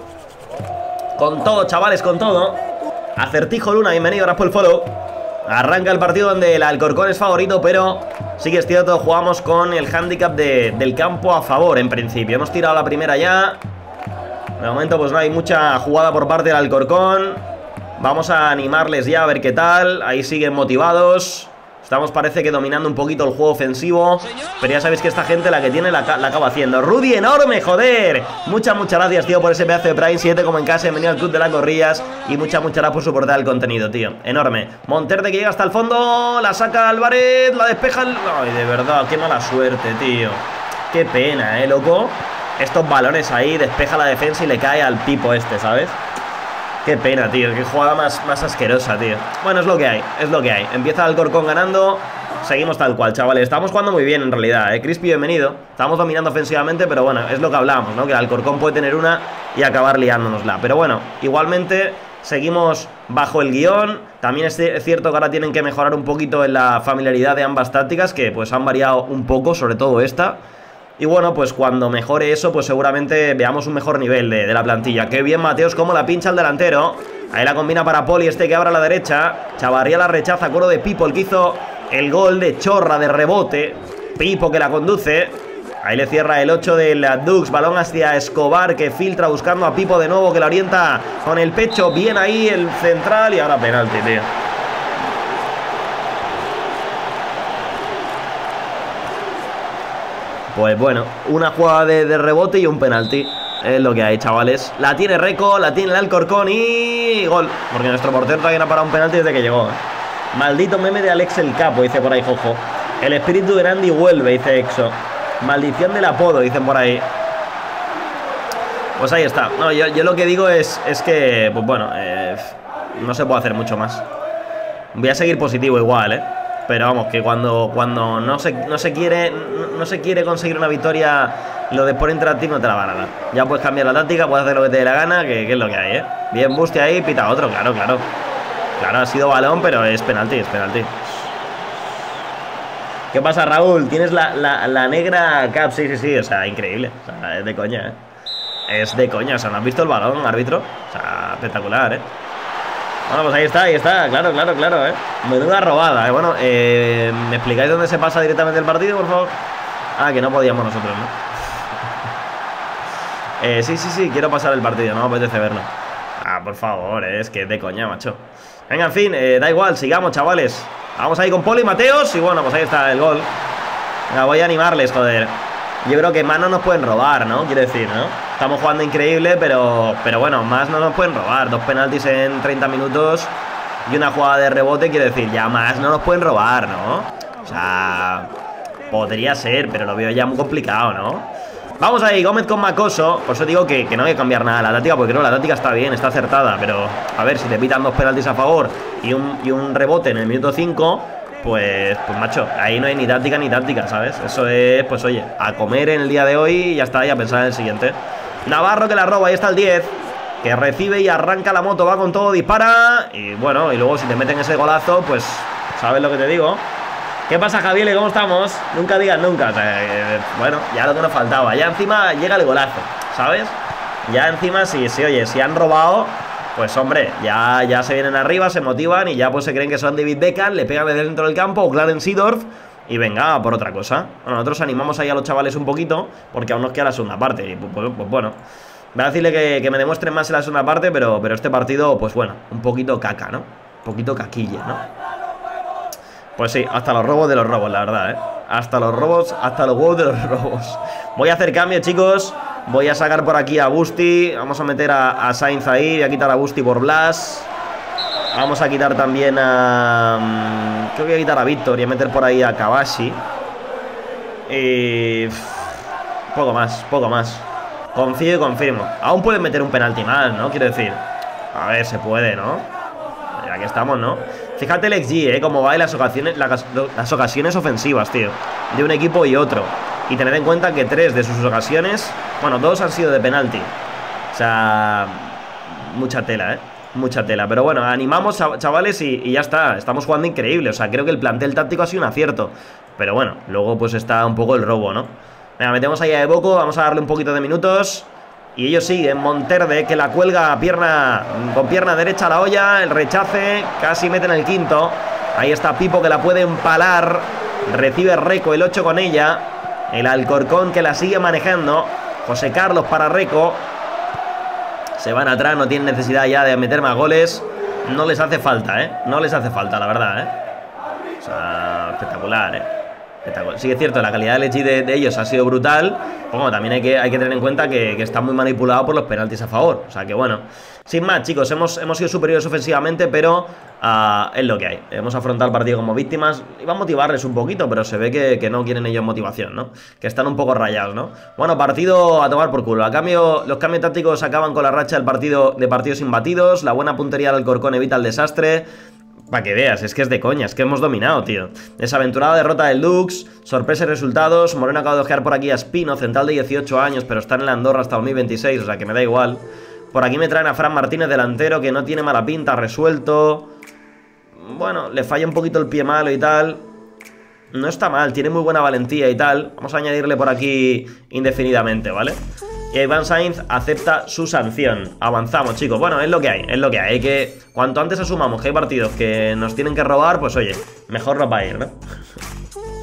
Con todo, chavales, con todo. Acertijo Luna, bienvenido, gracias por el follow. Arranca el partido donde el Alcorcón es favorito, pero sí que es cierto, jugamos con el handicap del campo a favor en principio. Hemos tirado la primera ya. De momento pues no hay mucha jugada por parte del Alcorcón. Vamos a animarles ya a ver qué tal. Ahí siguen motivados. Estamos, parece que dominando un poquito el juego ofensivo. Pero ya sabéis que esta gente la que tiene la acaba haciendo. Rudy enorme, joder. Muchas gracias, tío, por ese pedazo de Prime 7 como en casa. Bienvenido al Club de las Gorrillas. Y muchas gracias por soportar el contenido, tío. Enorme. Monterde que llega hasta el fondo. La saca Álvarez. La despeja. Ay, de verdad, qué mala suerte, tío. Qué pena, loco. Estos balones ahí, despeja la defensa y le cae al Pipo este, ¿sabes? Qué pena, tío, qué jugada más asquerosa, tío. Bueno, es lo que hay, Empieza el Alcorcón ganando. Seguimos tal cual, chavales. Estamos jugando muy bien, en realidad, Crispy, bienvenido. Estamos dominando ofensivamente, pero bueno, es lo que hablábamos, ¿no? Que el Alcorcón puede tener una y acabar liándonosla. Pero bueno, igualmente seguimos bajo el guión. También es cierto que ahora tienen que mejorar un poquito en la familiaridad de ambas tácticas, que pues han variado un poco, sobre todo esta. Y bueno, pues cuando mejore eso, pues seguramente veamos un mejor nivel de la plantilla. Qué bien, Mateos, cómo la pincha el delantero. Ahí la combina para Poli, este que abre a la derecha. Chavarría la rechaza, coro de Pipo, el que hizo el gol de chorra de rebote. Pipo que la conduce. Ahí le cierra el 8 del Dux. Balón hacia Escobar, que filtra buscando a Pipo de nuevo, que la orienta con el pecho. Bien ahí el central y ahora penalti, tío. Pues bueno, una jugada de rebote y un penalti. Es lo que hay, chavales. La tiene Reco, la tiene el Alcorcón y... gol. Porque nuestro portero todavía no ha parado un penalti desde que llegó. Maldito meme de Alex el Capo, dice por ahí Jojo. El espíritu de Randy vuelve, dice Exo. Maldición del apodo, dicen por ahí. Pues ahí está. No, yo lo que digo es que, pues bueno, no se puede hacer mucho más. Voy a seguir positivo igual, pero vamos, que cuando no se quiere conseguir una victoria, lo de Sport Interactive no te la van a dar. Ya puedes cambiar la táctica, puedes hacer lo que te dé la gana, que es lo que hay, Bien, Busti ahí, pita otro, claro. Claro, ha sido balón, pero es penalti, ¿Qué pasa, Raúl? Tienes la negra cap, sí, o sea, increíble. O sea, es de coña, Es de coña, o sea, ¿no has visto el balón, árbitro? O sea, espectacular, Bueno, pues ahí está, claro, Menuda robada, Bueno, ¿me explicáis dónde se pasa directamente el partido, por favor? Ah, que no podíamos nosotros, ¿no? Sí, quiero pasar el partido, no me apetece verlo. Ah, por favor, es que es de coña, macho. Venga, en fin, da igual, sigamos, chavales. Vamos ahí con Poli, Mateos. Y bueno, pues ahí está el gol. Venga, voy a animarles, joder. Yo creo que más no nos pueden robar, ¿no? Quiero decir, ¿no? Estamos jugando increíble, pero bueno, más no nos pueden robar. 2 penaltis en 30 minutos y una jugada de rebote, quiero decir, ya más no nos pueden robar, ¿no? O sea, podría ser, pero lo veo ya muy complicado, ¿no? Vamos ahí, Gómez con Macoso. Por eso digo que no hay que cambiar nada la táctica, porque creo que la táctica está bien, está acertada. Pero, a ver, si te pitan 2 penaltis a favor y un rebote en el minuto 5, pues macho, ahí no hay ni táctica, ¿sabes? Eso es, pues oye, a comer en el día de hoy y ya está, y a pensar en el siguiente. Navarro que la roba, ahí está el 10, que recibe y arranca la moto, va con todo, dispara. Y bueno, y luego si te meten ese golazo, pues, ¿sabes lo que te digo? ¿Qué pasa, Javier? ¿Cómo estamos? Nunca digas nunca. O sea, bueno, ya lo que nos faltaba. Ya encima llega el golazo, ¿sabes? Ya encima, si han robado, pues hombre, ya se vienen arriba, se motivan y ya pues se creen que son David Beckham, le pegan desde dentro del campo o Clarence Seedorf y venga por otra cosa. Bueno, nosotros animamos ahí a los chavales un poquito porque aún nos queda la segunda parte. Y pues bueno, voy a decirle que me demuestren más en la segunda parte, pero este partido, pues bueno, un poquito caca, ¿no? Un poquito caquilla, ¿no? Pues sí, hasta los robos de los robos, la verdad, Hasta los robos, hasta los huevos de los robos. Voy a hacer cambio, chicos. Voy a sacar por aquí a Busti. Vamos a meter a Sainz ahí. Voy a quitar a Busti por Blas. Vamos a quitar también a... creo que voy a quitar a Víctor y a meter por ahí a Kabashi. Y... poco más. Confío y confirmo. Aún pueden meter un penalti más, ¿no? Quiero decir, a ver, se puede, ¿no? Ya que estamos, ¿no? Fíjate el XG, cómo va en las ocasiones ofensivas, tío, de un equipo y otro. Y tened en cuenta que 3 de sus ocasiones, bueno, 2 han sido de penalti. O sea, mucha tela, mucha tela. Pero bueno, animamos, chavales, y ya está. Estamos jugando increíble. O sea, creo que el plantel táctico ha sido un acierto. Pero bueno, luego pues está un poco el robo, ¿no? Venga, metemos ahí a Evoco, vamos a darle un poquito de minutos. Y ellos siguen, Monterde que la cuelga con pierna derecha a la olla, el rechace, casi meten el quinto. Ahí está Pipo que la puede empalar, recibe Reco el 8 con ella. El Alcorcón que la sigue manejando, José Carlos para Reco. Se van atrás, no tienen necesidad ya de meter más goles. No les hace falta, no les hace falta, la verdad, O sea, espectacular, Sí, es cierto, la calidad del XG de ellos ha sido brutal. Bueno, también hay que tener en cuenta que está muy manipulado por los penaltis a favor. O sea que bueno, sin más, chicos, hemos sido superiores ofensivamente, pero es lo que hay. Hemos afrontado el partido como víctimas. Iba a motivarles un poquito, pero se ve que no quieren ellos motivación, ¿no? Que están un poco rayados, ¿no? Bueno, partido a tomar por culo. Los cambios tácticos acaban con la racha de partidos imbatidos. La buena puntería del Alcorcón evita el desastre. Para que veas, es que es de coña, es que hemos dominado, tío. Desaventurada derrota del Lux, sorpresa y resultados. Moreno acaba de ojear por aquí a Espino, central de 18 años, pero está en la Andorra hasta 2026, o sea que me da igual. Por aquí me traen a Fran Martínez, delantero, que no tiene mala pinta, resuelto. Bueno, le falla un poquito el pie malo y tal. No está mal, tiene muy buena valentía y tal. Vamos a añadirle por aquí indefinidamente, ¿vale? Y Iván Sainz acepta su sanción. Avanzamos, chicos. Bueno, es lo que hay, Hay que, cuanto antes asumamos que hay partidos que nos tienen que robar, pues oye, mejor no va a ir, ¿no?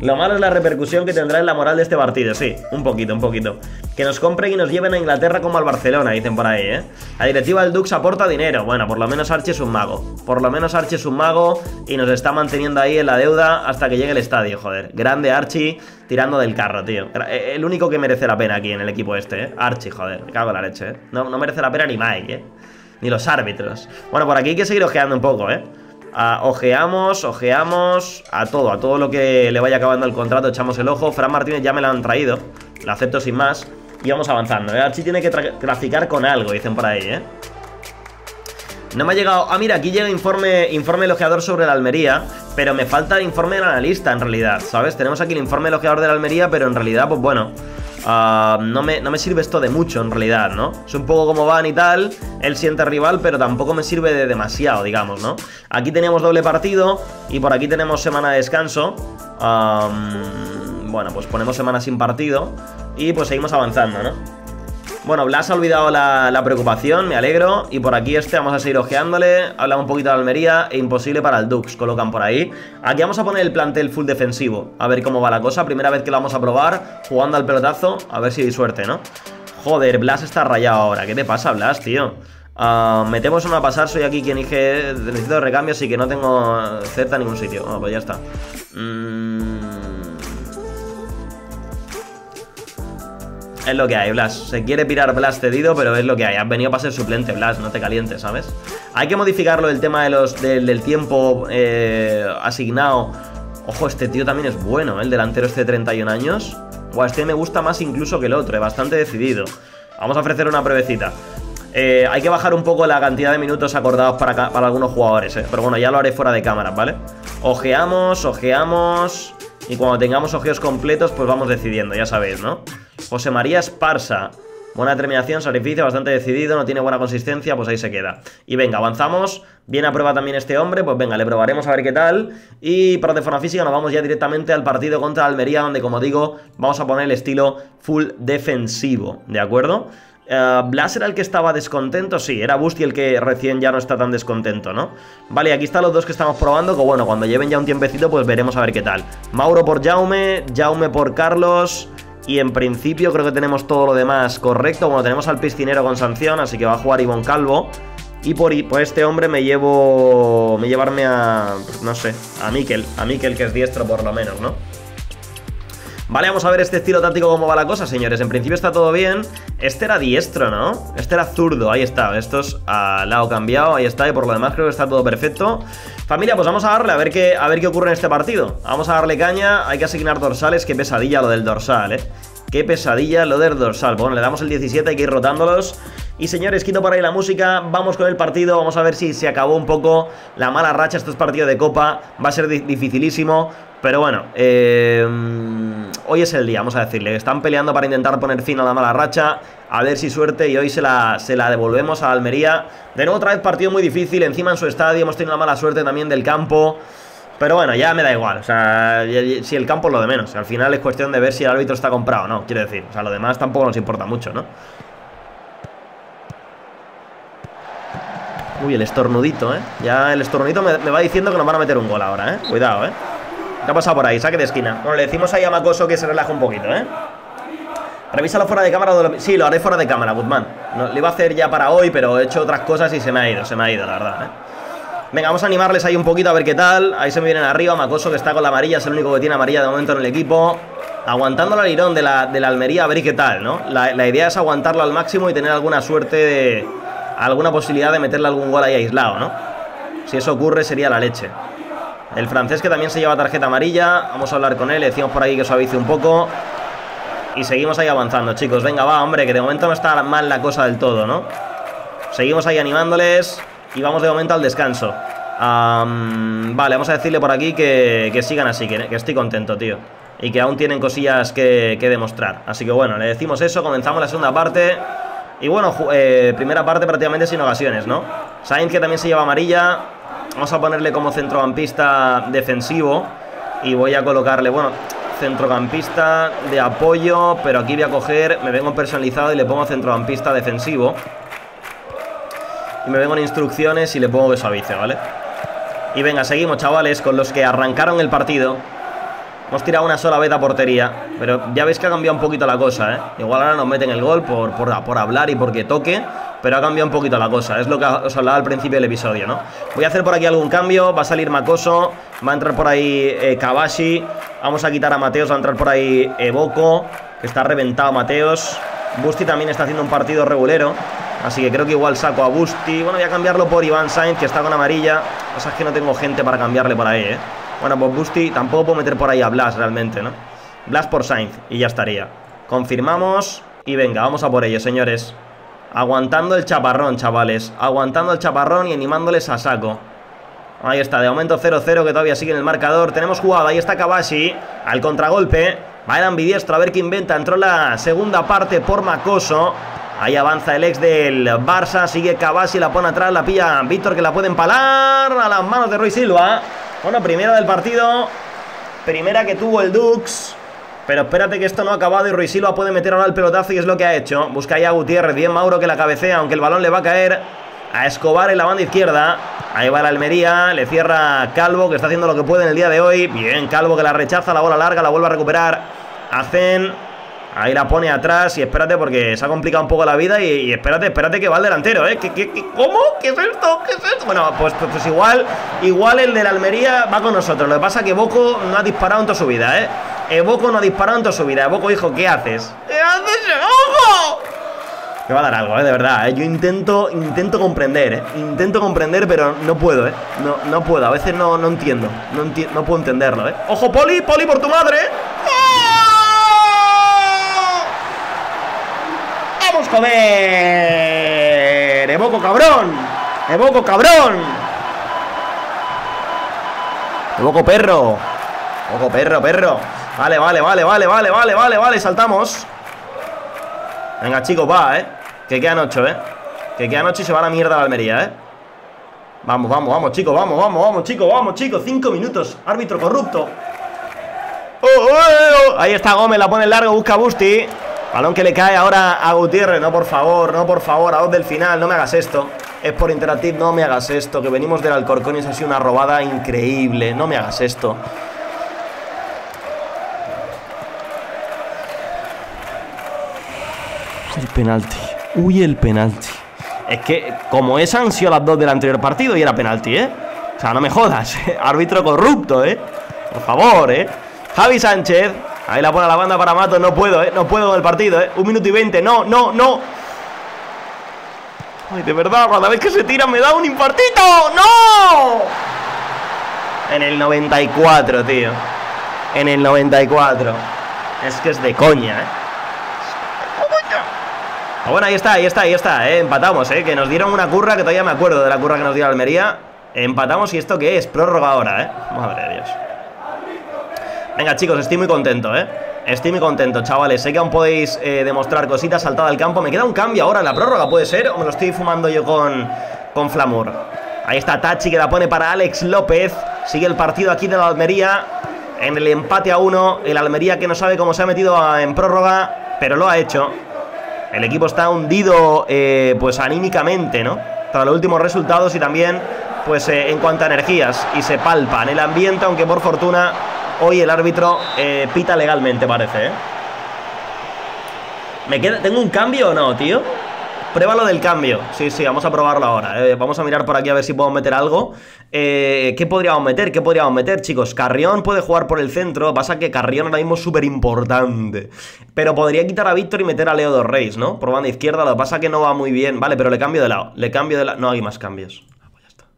Lo malo es la repercusión que tendrá en la moral de este partido, sí, un poquito, un poquito. Que nos compren y nos lleven a Inglaterra como al Barcelona, dicen por ahí, ¿eh? La directiva del Dux aporta dinero. Bueno, por lo menos Archie es un mago. Por lo menos Archie es un mago y nos está manteniendo ahí en la deuda hasta que llegue el estadio, joder. Grande Archie tirando del carro, tío. El único que merece la pena aquí en el equipo este, ¿eh? Archie, joder, me cago en la leche, ¿eh? No merece la pena ni Mike, ¿eh? Ni los árbitros. Bueno, por aquí hay que seguir ojeando un poco, ¿eh? Ojeamos a todo lo que le vaya acabando el contrato, echamos el ojo. Fran Martínez ya me lo han traído, lo acepto sin más. Y vamos avanzando, ¿eh? Archie tiene que traficar con algo, dicen por ahí, ¿eh? No me ha llegado... Ah, mira, aquí llega informe elogiador sobre la Almería, pero me falta el informe del analista, en realidad, ¿sabes? Tenemos aquí el informe elogiador de la Almería, pero en realidad, pues bueno... no me sirve esto de mucho, en realidad, ¿no? Es un poco como van y tal, él siente rival, pero tampoco me sirve de demasiado, digamos, ¿no? Aquí teníamos doble partido y por aquí tenemos semana de descanso. Bueno, pues ponemos semana sin partido y pues seguimos avanzando, ¿no? Bueno, Blas ha olvidado la preocupación, me alegro. Y por aquí vamos a seguir ojeándole. Hablamos un poquito de Almería e imposible para el Dux, colocan por ahí. Aquí vamos a poner el plantel full defensivo, a ver cómo va la cosa. Primera vez que lo vamos a probar, jugando al pelotazo, a ver si hay suerte, ¿no? Joder, Blas está rayado ahora. ¿Qué te pasa, Blas, tío? Metemos uno a pasar, soy aquí quien dije necesito recambios y que no tengo certa en ningún sitio. Bueno, pues ya está. Es lo que hay, Blas. Se quiere pirar Blas cedido, pero es lo que hay. Has venido para ser suplente, Blas. No te calientes, ¿sabes? Hay que modificarlo el tema del tiempo asignado. Ojo, este tío también es bueno, ¿eh? El delantero este de 31 años. Buah, este me gusta más incluso que el otro, bastante decidido. Vamos a ofrecer una pruebecita. Hay que bajar un poco la cantidad de minutos acordados para algunos jugadores, ¿eh? Pero bueno, ya lo haré fuera de cámara, ¿vale? Ojeamos. Y cuando tengamos ojeos completos, pues vamos decidiendo, ya sabéis, ¿no? José María Esparza. Buena terminación, sacrificio, bastante decidido, no tiene buena consistencia, pues ahí se queda. Y venga, avanzamos. Viene a prueba también este hombre, pues venga, le probaremos a ver qué tal. Y para de forma física nos vamos ya directamente al partido contra Almería, donde, como digo, vamos a poner el estilo full defensivo, ¿de acuerdo? Blas era el que estaba descontento, sí, era Busti el que recién ya no está tan descontento, ¿no? Vale, aquí están los dos que estamos probando, que bueno, cuando lleven ya un tiempecito pues veremos a ver qué tal. Mauro por Jaume, Jaume por Carlos. Y en principio creo que tenemos todo lo demás correcto. Bueno, tenemos al piscinero con sanción, así que va a jugar Ivonne Calvo. Y por este hombre me llevarme a, pues no sé, a Mikel, que es diestro por lo menos, ¿no? Vale, vamos a ver este estilo táctico cómo va la cosa, señores. En principio está todo bien. Este era diestro, ¿no? Este era zurdo, ahí está. Esto es al lado cambiado, ahí está. Y por lo demás creo que está todo perfecto. Familia, pues vamos a darle a ver qué ocurre en este partido. Vamos a darle caña, hay que asignar dorsales. Qué pesadilla lo del dorsal, ¿eh? Qué pesadilla lo del dorsal. Bueno, le damos el 17, hay que ir rotándolos. Y señores, quito por ahí la música, vamos con el partido. Vamos a ver si se acabó un poco la mala racha. Esto es partido de Copa, va a ser dificilísimo. Pero bueno, hoy es el día, vamos a decirle. Están peleando para intentar poner fin a la mala racha. A ver si suerte y hoy se la devolvemos a Almería. De nuevo otra vez partido muy difícil, encima en su estadio. Hemos tenido una mala suerte también del campo. Pero bueno, ya me da igual, o sea, si el campo es lo de menos. Al final es cuestión de ver si el árbitro está comprado o no, quiero decir. O sea, lo demás tampoco nos importa mucho, ¿no? Uy, el estornudito, ¿eh? Ya el estornudito me va diciendo que nos van a meter un gol ahora, ¿eh? Cuidado, ¿eh? ¿Qué ha pasado por ahí? Saque de esquina. Bueno, le decimos ahí a Macoso que se relaja un poquito, ¿eh? Revísalo fuera de cámara. Sí, lo haré fuera de cámara, Guzmán. No, lo iba a hacer ya para hoy, pero he hecho otras cosas y se me ha ido, la verdad, ¿eh? Venga, vamos a animarles ahí un poquito a ver qué tal. Ahí se me vienen arriba. Macoso, que está con la amarilla, es el único que tiene amarilla de momento en el equipo. Aguantando el alirón de la Almería, a ver qué tal, ¿no? La idea es aguantarlo al máximo y tener alguna suerte alguna posibilidad de meterle algún gol ahí aislado, ¿no? Si eso ocurre sería la leche. El francés, que también se lleva tarjeta amarilla. Vamos a hablar con él, le decimos por ahí que suavice un poco. Y seguimos ahí avanzando, chicos. Venga, va, hombre, que de momento no está mal la cosa del todo, ¿no? Seguimos ahí animándoles. Y vamos de momento al descanso. Vale, vamos a decirle por aquí que sigan así, que estoy contento, tío. Y que aún tienen cosillas que demostrar. Así que bueno, le decimos eso, comenzamos la segunda parte. Y bueno, primera parte prácticamente sin ocasiones, ¿no? Sainz, que también se lleva amarilla. Vamos a ponerle como centrocampista defensivo. Y voy a colocarle, bueno, centrocampista de apoyo. Pero aquí voy a coger, me vengo personalizado y le pongo centrocampista defensivo. Y me vengo en instrucciones y le pongo que suavice, ¿vale? Y venga, seguimos, chavales, con los que arrancaron el partido. Hemos tirado una sola vez a portería, pero ya veis que ha cambiado un poquito la cosa, ¿eh? Igual ahora nos meten el gol por hablar y porque toque, pero ha cambiado un poquito la cosa. Es lo que os hablaba al principio del episodio, ¿no? Voy a hacer por aquí algún cambio. Va a salir Makoso, va a entrar por ahí Kabashi. Vamos a quitar a Mateos, va a entrar por ahí Boko, que está reventado Mateos. Busti también está haciendo un partido regulero, así que creo que igual saco a Busti. Bueno, voy a cambiarlo por Iván Sainz, que está con amarilla. O sea, es que no tengo gente para cambiarle por ahí, ¿eh? Bueno, pues Busti, tampoco puedo meter por ahí a Blas realmente, ¿no? Blas por Sainz y ya estaría. Confirmamos y venga, vamos a por ello, señores. Aguantando el chaparrón, chavales. Aguantando el chaparrón y animándoles a saco. Ahí está, de momento 0-0, que todavía sigue en el marcador. Tenemos jugada, ahí está Kabashi, al contragolpe. Va el ambidiestro, a ver qué inventa. Entró la segunda parte por Makoso. Ahí avanza el ex del Barça. Sigue Kabashi, la pone atrás, la pilla Víctor, que la puede empalar a las manos de Rui Silva. Bueno, primera del partido. Primera que tuvo el Dux. Pero espérate que esto no ha acabado y Rui Silva puede meter ahora el pelotazo y es lo que ha hecho. Busca ya a Gutiérrez, bien Mauro que la cabecea, aunque el balón le va a caer a Escobar en la banda izquierda. Ahí va la Almería, le cierra Calvo, que está haciendo lo que puede en el día de hoy. Bien, Calvo, que la rechaza, la bola larga, la vuelve a recuperar Hacen. Ahí la pone atrás y espérate porque se ha complicado un poco la vida y espérate que va el delantero, ¿eh? ¿Cómo? ¿Qué es esto? ¿Qué es esto? Bueno, pues igual el de la Almería va con nosotros. Lo que pasa es que Boko no ha disparado en toda su vida, ¿eh? Boko no ha disparado en toda su vida. Boko, hijo, ¿qué haces? ¿Qué haces, Boko? Me va a dar algo, de verdad, Yo intento comprender, Intento comprender, pero no puedo, No puedo, a veces no entiendo. No puedo entenderlo, ¡Ojo, Poli! ¡Poli por tu madre! ¡Vamos, joder! ¡Evoco, cabrón! ¡Evoco, cabrón! ¡Evoco, perro! ¡Evoco, perro! Vale, saltamos. Venga, chicos, va, Que quedan 8, Que quedan 8 y se va a la mierda la Almería, Vamos, chicos, vamos, chicos 5 minutos, árbitro corrupto. Ahí está Gómez, la pone en largo, busca a Busti. Balón que le cae ahora a Gutiérrez. No, por favor, a 2 del final, no me hagas esto. Es por Interactive, no me hagas esto. Que venimos del Alcorcón y eso ha sido una robada increíble. No me hagas esto. El penalti. El penalti. Es que, como esa han sido las 2 del anterior partido y era penalti, O sea, no me jodas. Árbitro corrupto, Por favor, Javi Sánchez. Ahí la pone a la banda para Mato. No puedo, No puedo con el partido, 1 minuto y 20. No. Ay, de verdad, cada vez que se tira me da un infartito. ¡No! En el 94, tío. En el 94. Es que es de coña, Ah, bueno, ahí está, Empatamos, que nos dieron una curra, que todavía me acuerdo de la curra que nos dio Almería. Empatamos y ¿esto qué es? Prórroga ahora, Madre de Dios. Venga, chicos, estoy muy contento, Estoy muy contento, chavales. Sé que aún podéis demostrar cositas. Saltada al campo. Me queda un cambio ahora en la prórroga, ¿puede ser? ¿O me lo estoy fumando yo con Flamur? Ahí está Tachi, que la pone para Alex López. Sigue el partido aquí de la Almería en el empate a 1. El Almería que no sabe cómo se ha metido en prórroga, pero lo ha hecho. El equipo está hundido, pues anímicamente, ¿no? Tras los últimos resultados y también, pues en cuanto a energías. Y se palpa en el ambiente, aunque por fortuna hoy el árbitro pita legalmente, parece, ¿Tengo un cambio o no, tío? Pruébalo del cambio. Sí, vamos a probarlo ahora. Vamos a mirar por aquí a ver si podemos meter algo. ¿Qué podríamos meter, chicos? Carrión puede jugar por el centro. Pasa que Carrión ahora mismo es súper importante. Pero podría quitar a Víctor y meter a Leo dos Reis, ¿no? Por banda izquierda. Lo que pasa que no va muy bien. Vale, pero le cambio de lado. No hay más cambios. Pues ya está.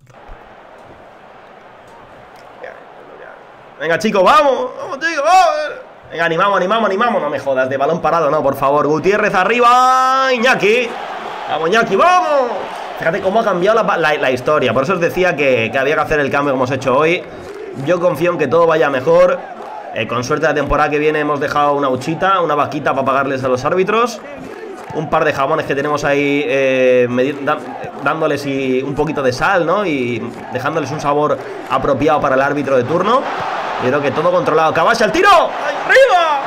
Venga, chicos, vamos. Vamos, chicos, vamos. Venga, animamos. No me jodas, de balón parado, no, por favor. Gutiérrez arriba. Iñaki. Vamos, Iñaki, vamos. Fíjate cómo ha cambiado la historia. Por eso os decía que había que hacer el cambio que hemos hecho hoy. Yo confío en que todo vaya mejor. Con suerte la temporada que viene hemos dejado una huchita, una vaquita para pagarles a los árbitros. Un par de jamones que tenemos ahí dándoles un poquito de sal, ¿no? Y dejándoles un sabor apropiado para el árbitro de turno. Yo creo que todo controlado. ¡Kabashi al tiro! ¡Arriba!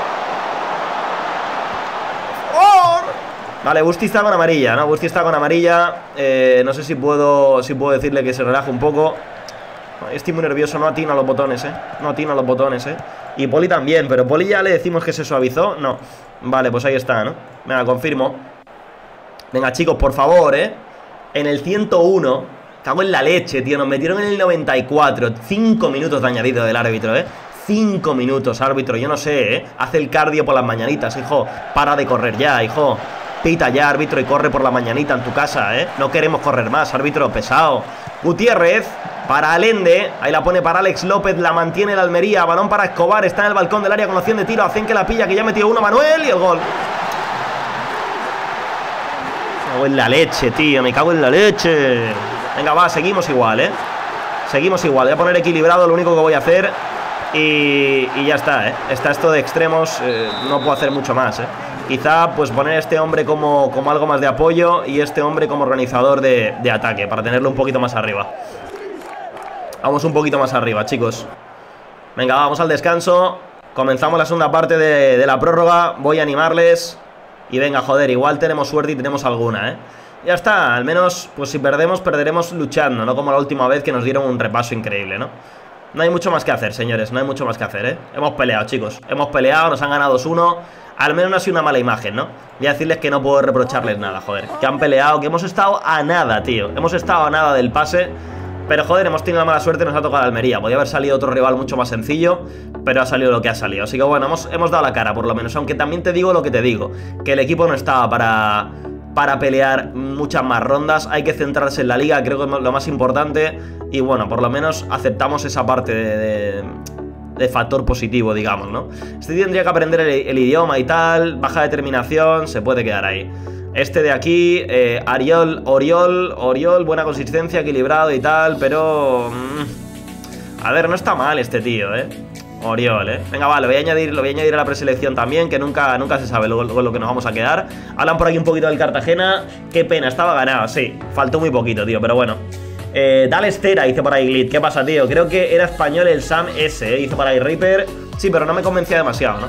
¡Por favor! Vale, Busti está con amarilla, ¿no? Busti está con amarilla. No sé si puedo decirle que se relaje un poco. Estoy muy nervioso, no atino a los botones, no atino a los botones, Y Poli también, pero Poli ya le decimos que se suavizó. No, vale, pues ahí está, ¿no? Venga, confirmo. Venga, chicos, por favor, en el 101. Cago en la leche, tío, nos metieron en el 94. 5 minutos de añadido del árbitro, 5 minutos, árbitro, yo no sé, Hace el cardio por las mañanitas, hijo. Para de correr ya, hijo. Pita ya, árbitro, y corre por la mañanita en tu casa, No queremos correr más, árbitro, pesado. Gutiérrez para Allende, ahí la pone para Alex López, la mantiene el Almería, balón para Escobar, está en el balcón del área con opción de tiro, hacen que la pilla, que ya metió uno Manuel y el gol. Me cago en la leche, tío, me cago en la leche. Venga, va, seguimos igual, Seguimos igual, voy a poner equilibrado, lo único que voy a hacer. Y ya está, Está esto de extremos, no puedo hacer mucho más, Quizá pues poner a este hombre como algo más de apoyo y este hombre como organizador de ataque, para tenerlo un poquito más arriba. Vamos un poquito más arriba, chicos. Venga, vamos al descanso. Comenzamos la segunda parte de la prórroga. Voy a animarles. Y venga, joder, igual tenemos suerte y tenemos alguna, Ya está, al menos, pues si perdemos, perderemos luchando, no como la última vez que nos dieron un repaso increíble, ¿no? No hay mucho más que hacer, señores, no hay mucho más que hacer, Hemos peleado, chicos, hemos peleado, nos han ganado 2-1. Al menos no ha sido una mala imagen, ¿no? Voy a decirles que no puedo reprocharles nada, joder. Que han peleado, que hemos estado a nada, tío. Hemos estado a nada del pase. Pero, joder, hemos tenido la mala suerte, nos ha tocado Almería. Podría haber salido otro rival mucho más sencillo, pero ha salido lo que ha salido. Así que, bueno, hemos dado la cara, por lo menos. Aunque también te digo lo que te digo, que el equipo no estaba para pelear muchas más rondas. Hay que centrarse en la liga, creo que es lo más importante. Y, bueno, por lo menos aceptamos esa parte de factor positivo, digamos, ¿no? Este tendría que aprender el idioma y tal, baja determinación, se puede quedar ahí. Este de aquí, Oriol, buena consistencia, equilibrado y tal, pero... a ver, no está mal este tío, Oriol, Venga, vale, lo voy a añadir a la preselección también, que nunca se sabe luego lo que nos vamos a quedar. Hablan por aquí un poquito del Cartagena. Qué pena, estaba ganado, sí, faltó muy poquito, tío, pero bueno. Dale Estera, dice por ahí Glit. ¿Qué pasa, tío? Creo que era español el Sam S, dice por ahí Reaper. Sí, pero no me convencía demasiado, ¿no?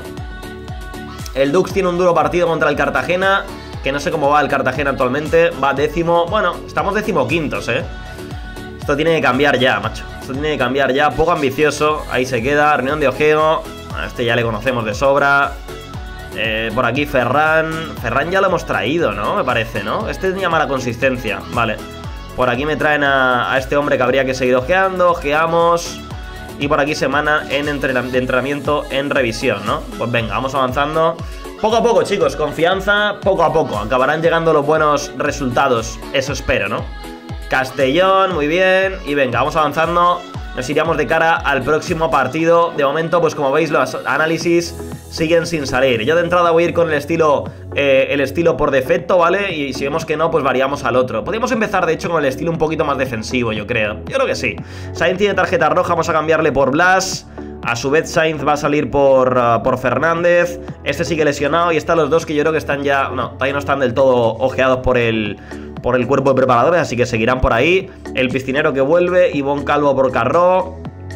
El Dux tiene un duro partido contra el Cartagena, que no sé cómo va el Cartagena actualmente. Va 10º, bueno, estamos 15º, Esto tiene que cambiar ya, macho. Esto tiene que cambiar ya, poco ambicioso. Ahí se queda, reunión de ojeo. A este ya le conocemos de sobra. Por aquí Ferran ya lo hemos traído, ¿no? Me parece, ¿no? Este tenía mala consistencia, vale. Por aquí me traen a este hombre que habría que seguir ojeando. Ojeamos. Y por aquí semana de entrenamiento en revisión, ¿no? Pues venga, vamos avanzando. Poco a poco, chicos, confianza, poco a poco. Acabarán llegando los buenos resultados. Eso espero, ¿no? Castellón, muy bien. Y venga, vamos avanzando. Nos iríamos de cara al próximo partido. De momento, pues como veis, los análisis siguen sin salir. Yo de entrada voy a ir con el estilo por defecto, ¿vale? Y si vemos que no, pues variamos al otro. Podríamos empezar, de hecho, con el estilo un poquito más defensivo, yo creo. Yo creo que sí. Sainz tiene tarjeta roja, vamos a cambiarle por Blas. A su vez Sainz va a salir por Fernández. Este sigue lesionado y están los dos que yo creo que están ya... No, todavía no están del todo ojeados por el cuerpo de preparadores, así que seguirán por ahí. El piscinero que vuelve, Ivonne Calvo por Carró.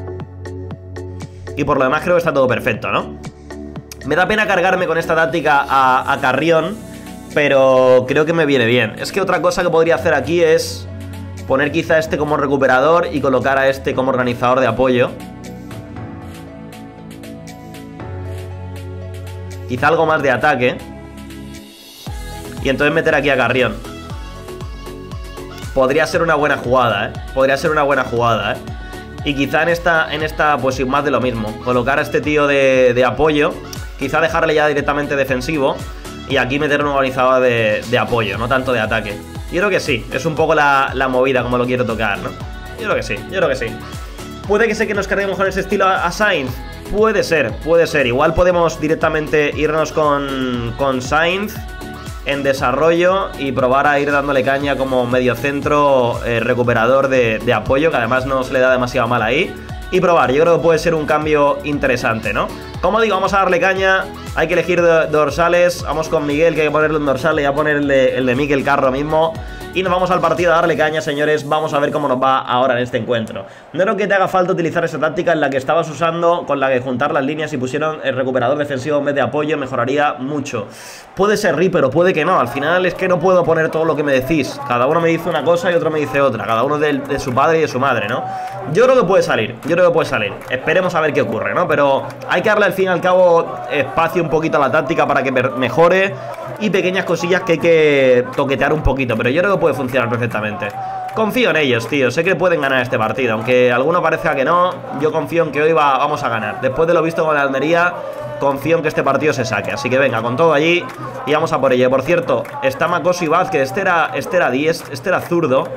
Y por lo demás creo que está todo perfecto, ¿no? Me da pena cargarme con esta táctica a Carrión, pero creo que me viene bien. Es que otra cosa que podría hacer aquí es poner quizá a este como recuperador y colocar a este como organizador de apoyo. Quizá algo más de ataque. Y entonces meter aquí a Carrión. Podría ser una buena jugada, Podría ser una buena jugada, Y quizá en esta pues más de lo mismo. Colocar a este tío de apoyo. Quizá dejarle ya directamente defensivo. Y aquí meter un organizador de apoyo, no tanto de ataque. Yo creo que sí, es un poco la movida como lo quiero tocar, ¿no? Yo creo que sí, yo creo que sí. Puede que sea que nos carguemos con ese estilo a Sainz. Puede ser, puede ser. Igual podemos directamente irnos con Sainz en desarrollo y probar a ir dándole caña como mediocentro recuperador de apoyo, que además no se le da demasiado mal ahí. Y probar, yo creo que puede ser un cambio interesante, ¿no? Como digo, vamos a darle caña. Hay que elegir dorsales. Vamos con Miguel, que hay que ponerle un dorsal. Le voy a poner el de Mikel Carro mismo. y nos vamos al partido a darle caña, señores. Vamos a ver cómo nos va ahora en este encuentro. No creo que te haga falta utilizar esa táctica en la que estabas usando, con la que juntar las líneas y pusieron el recuperador defensivo en vez de apoyo, mejoraría mucho. Puede ser Reaper o puede que no. Al final es que no puedo poner todo lo que me decís. Cada uno me dice una cosa y otro me dice otra. Cada uno de su padre y de su madre, ¿no? Yo creo que puede salir. Yo creo que puede salir. Esperemos a ver qué ocurre, ¿no? Pero hay que darle al fin y al cabo espacio un poquito a la táctica para que mejore. Y pequeñas cosillas que hay que toquetear un poquito. Pero yo creo que puede funcionar perfectamente. Confío en ellos, tío. Sé que pueden ganar este partido. Aunque a alguno parezca que no, yo confío en que hoy vamos a ganar. Después de lo visto con la Almería, confío en que este partido se saque. Así que venga, con todo allí y vamos a por ello. Por cierto, está Makoso y Vázquez. Este era 10, este era zurdo.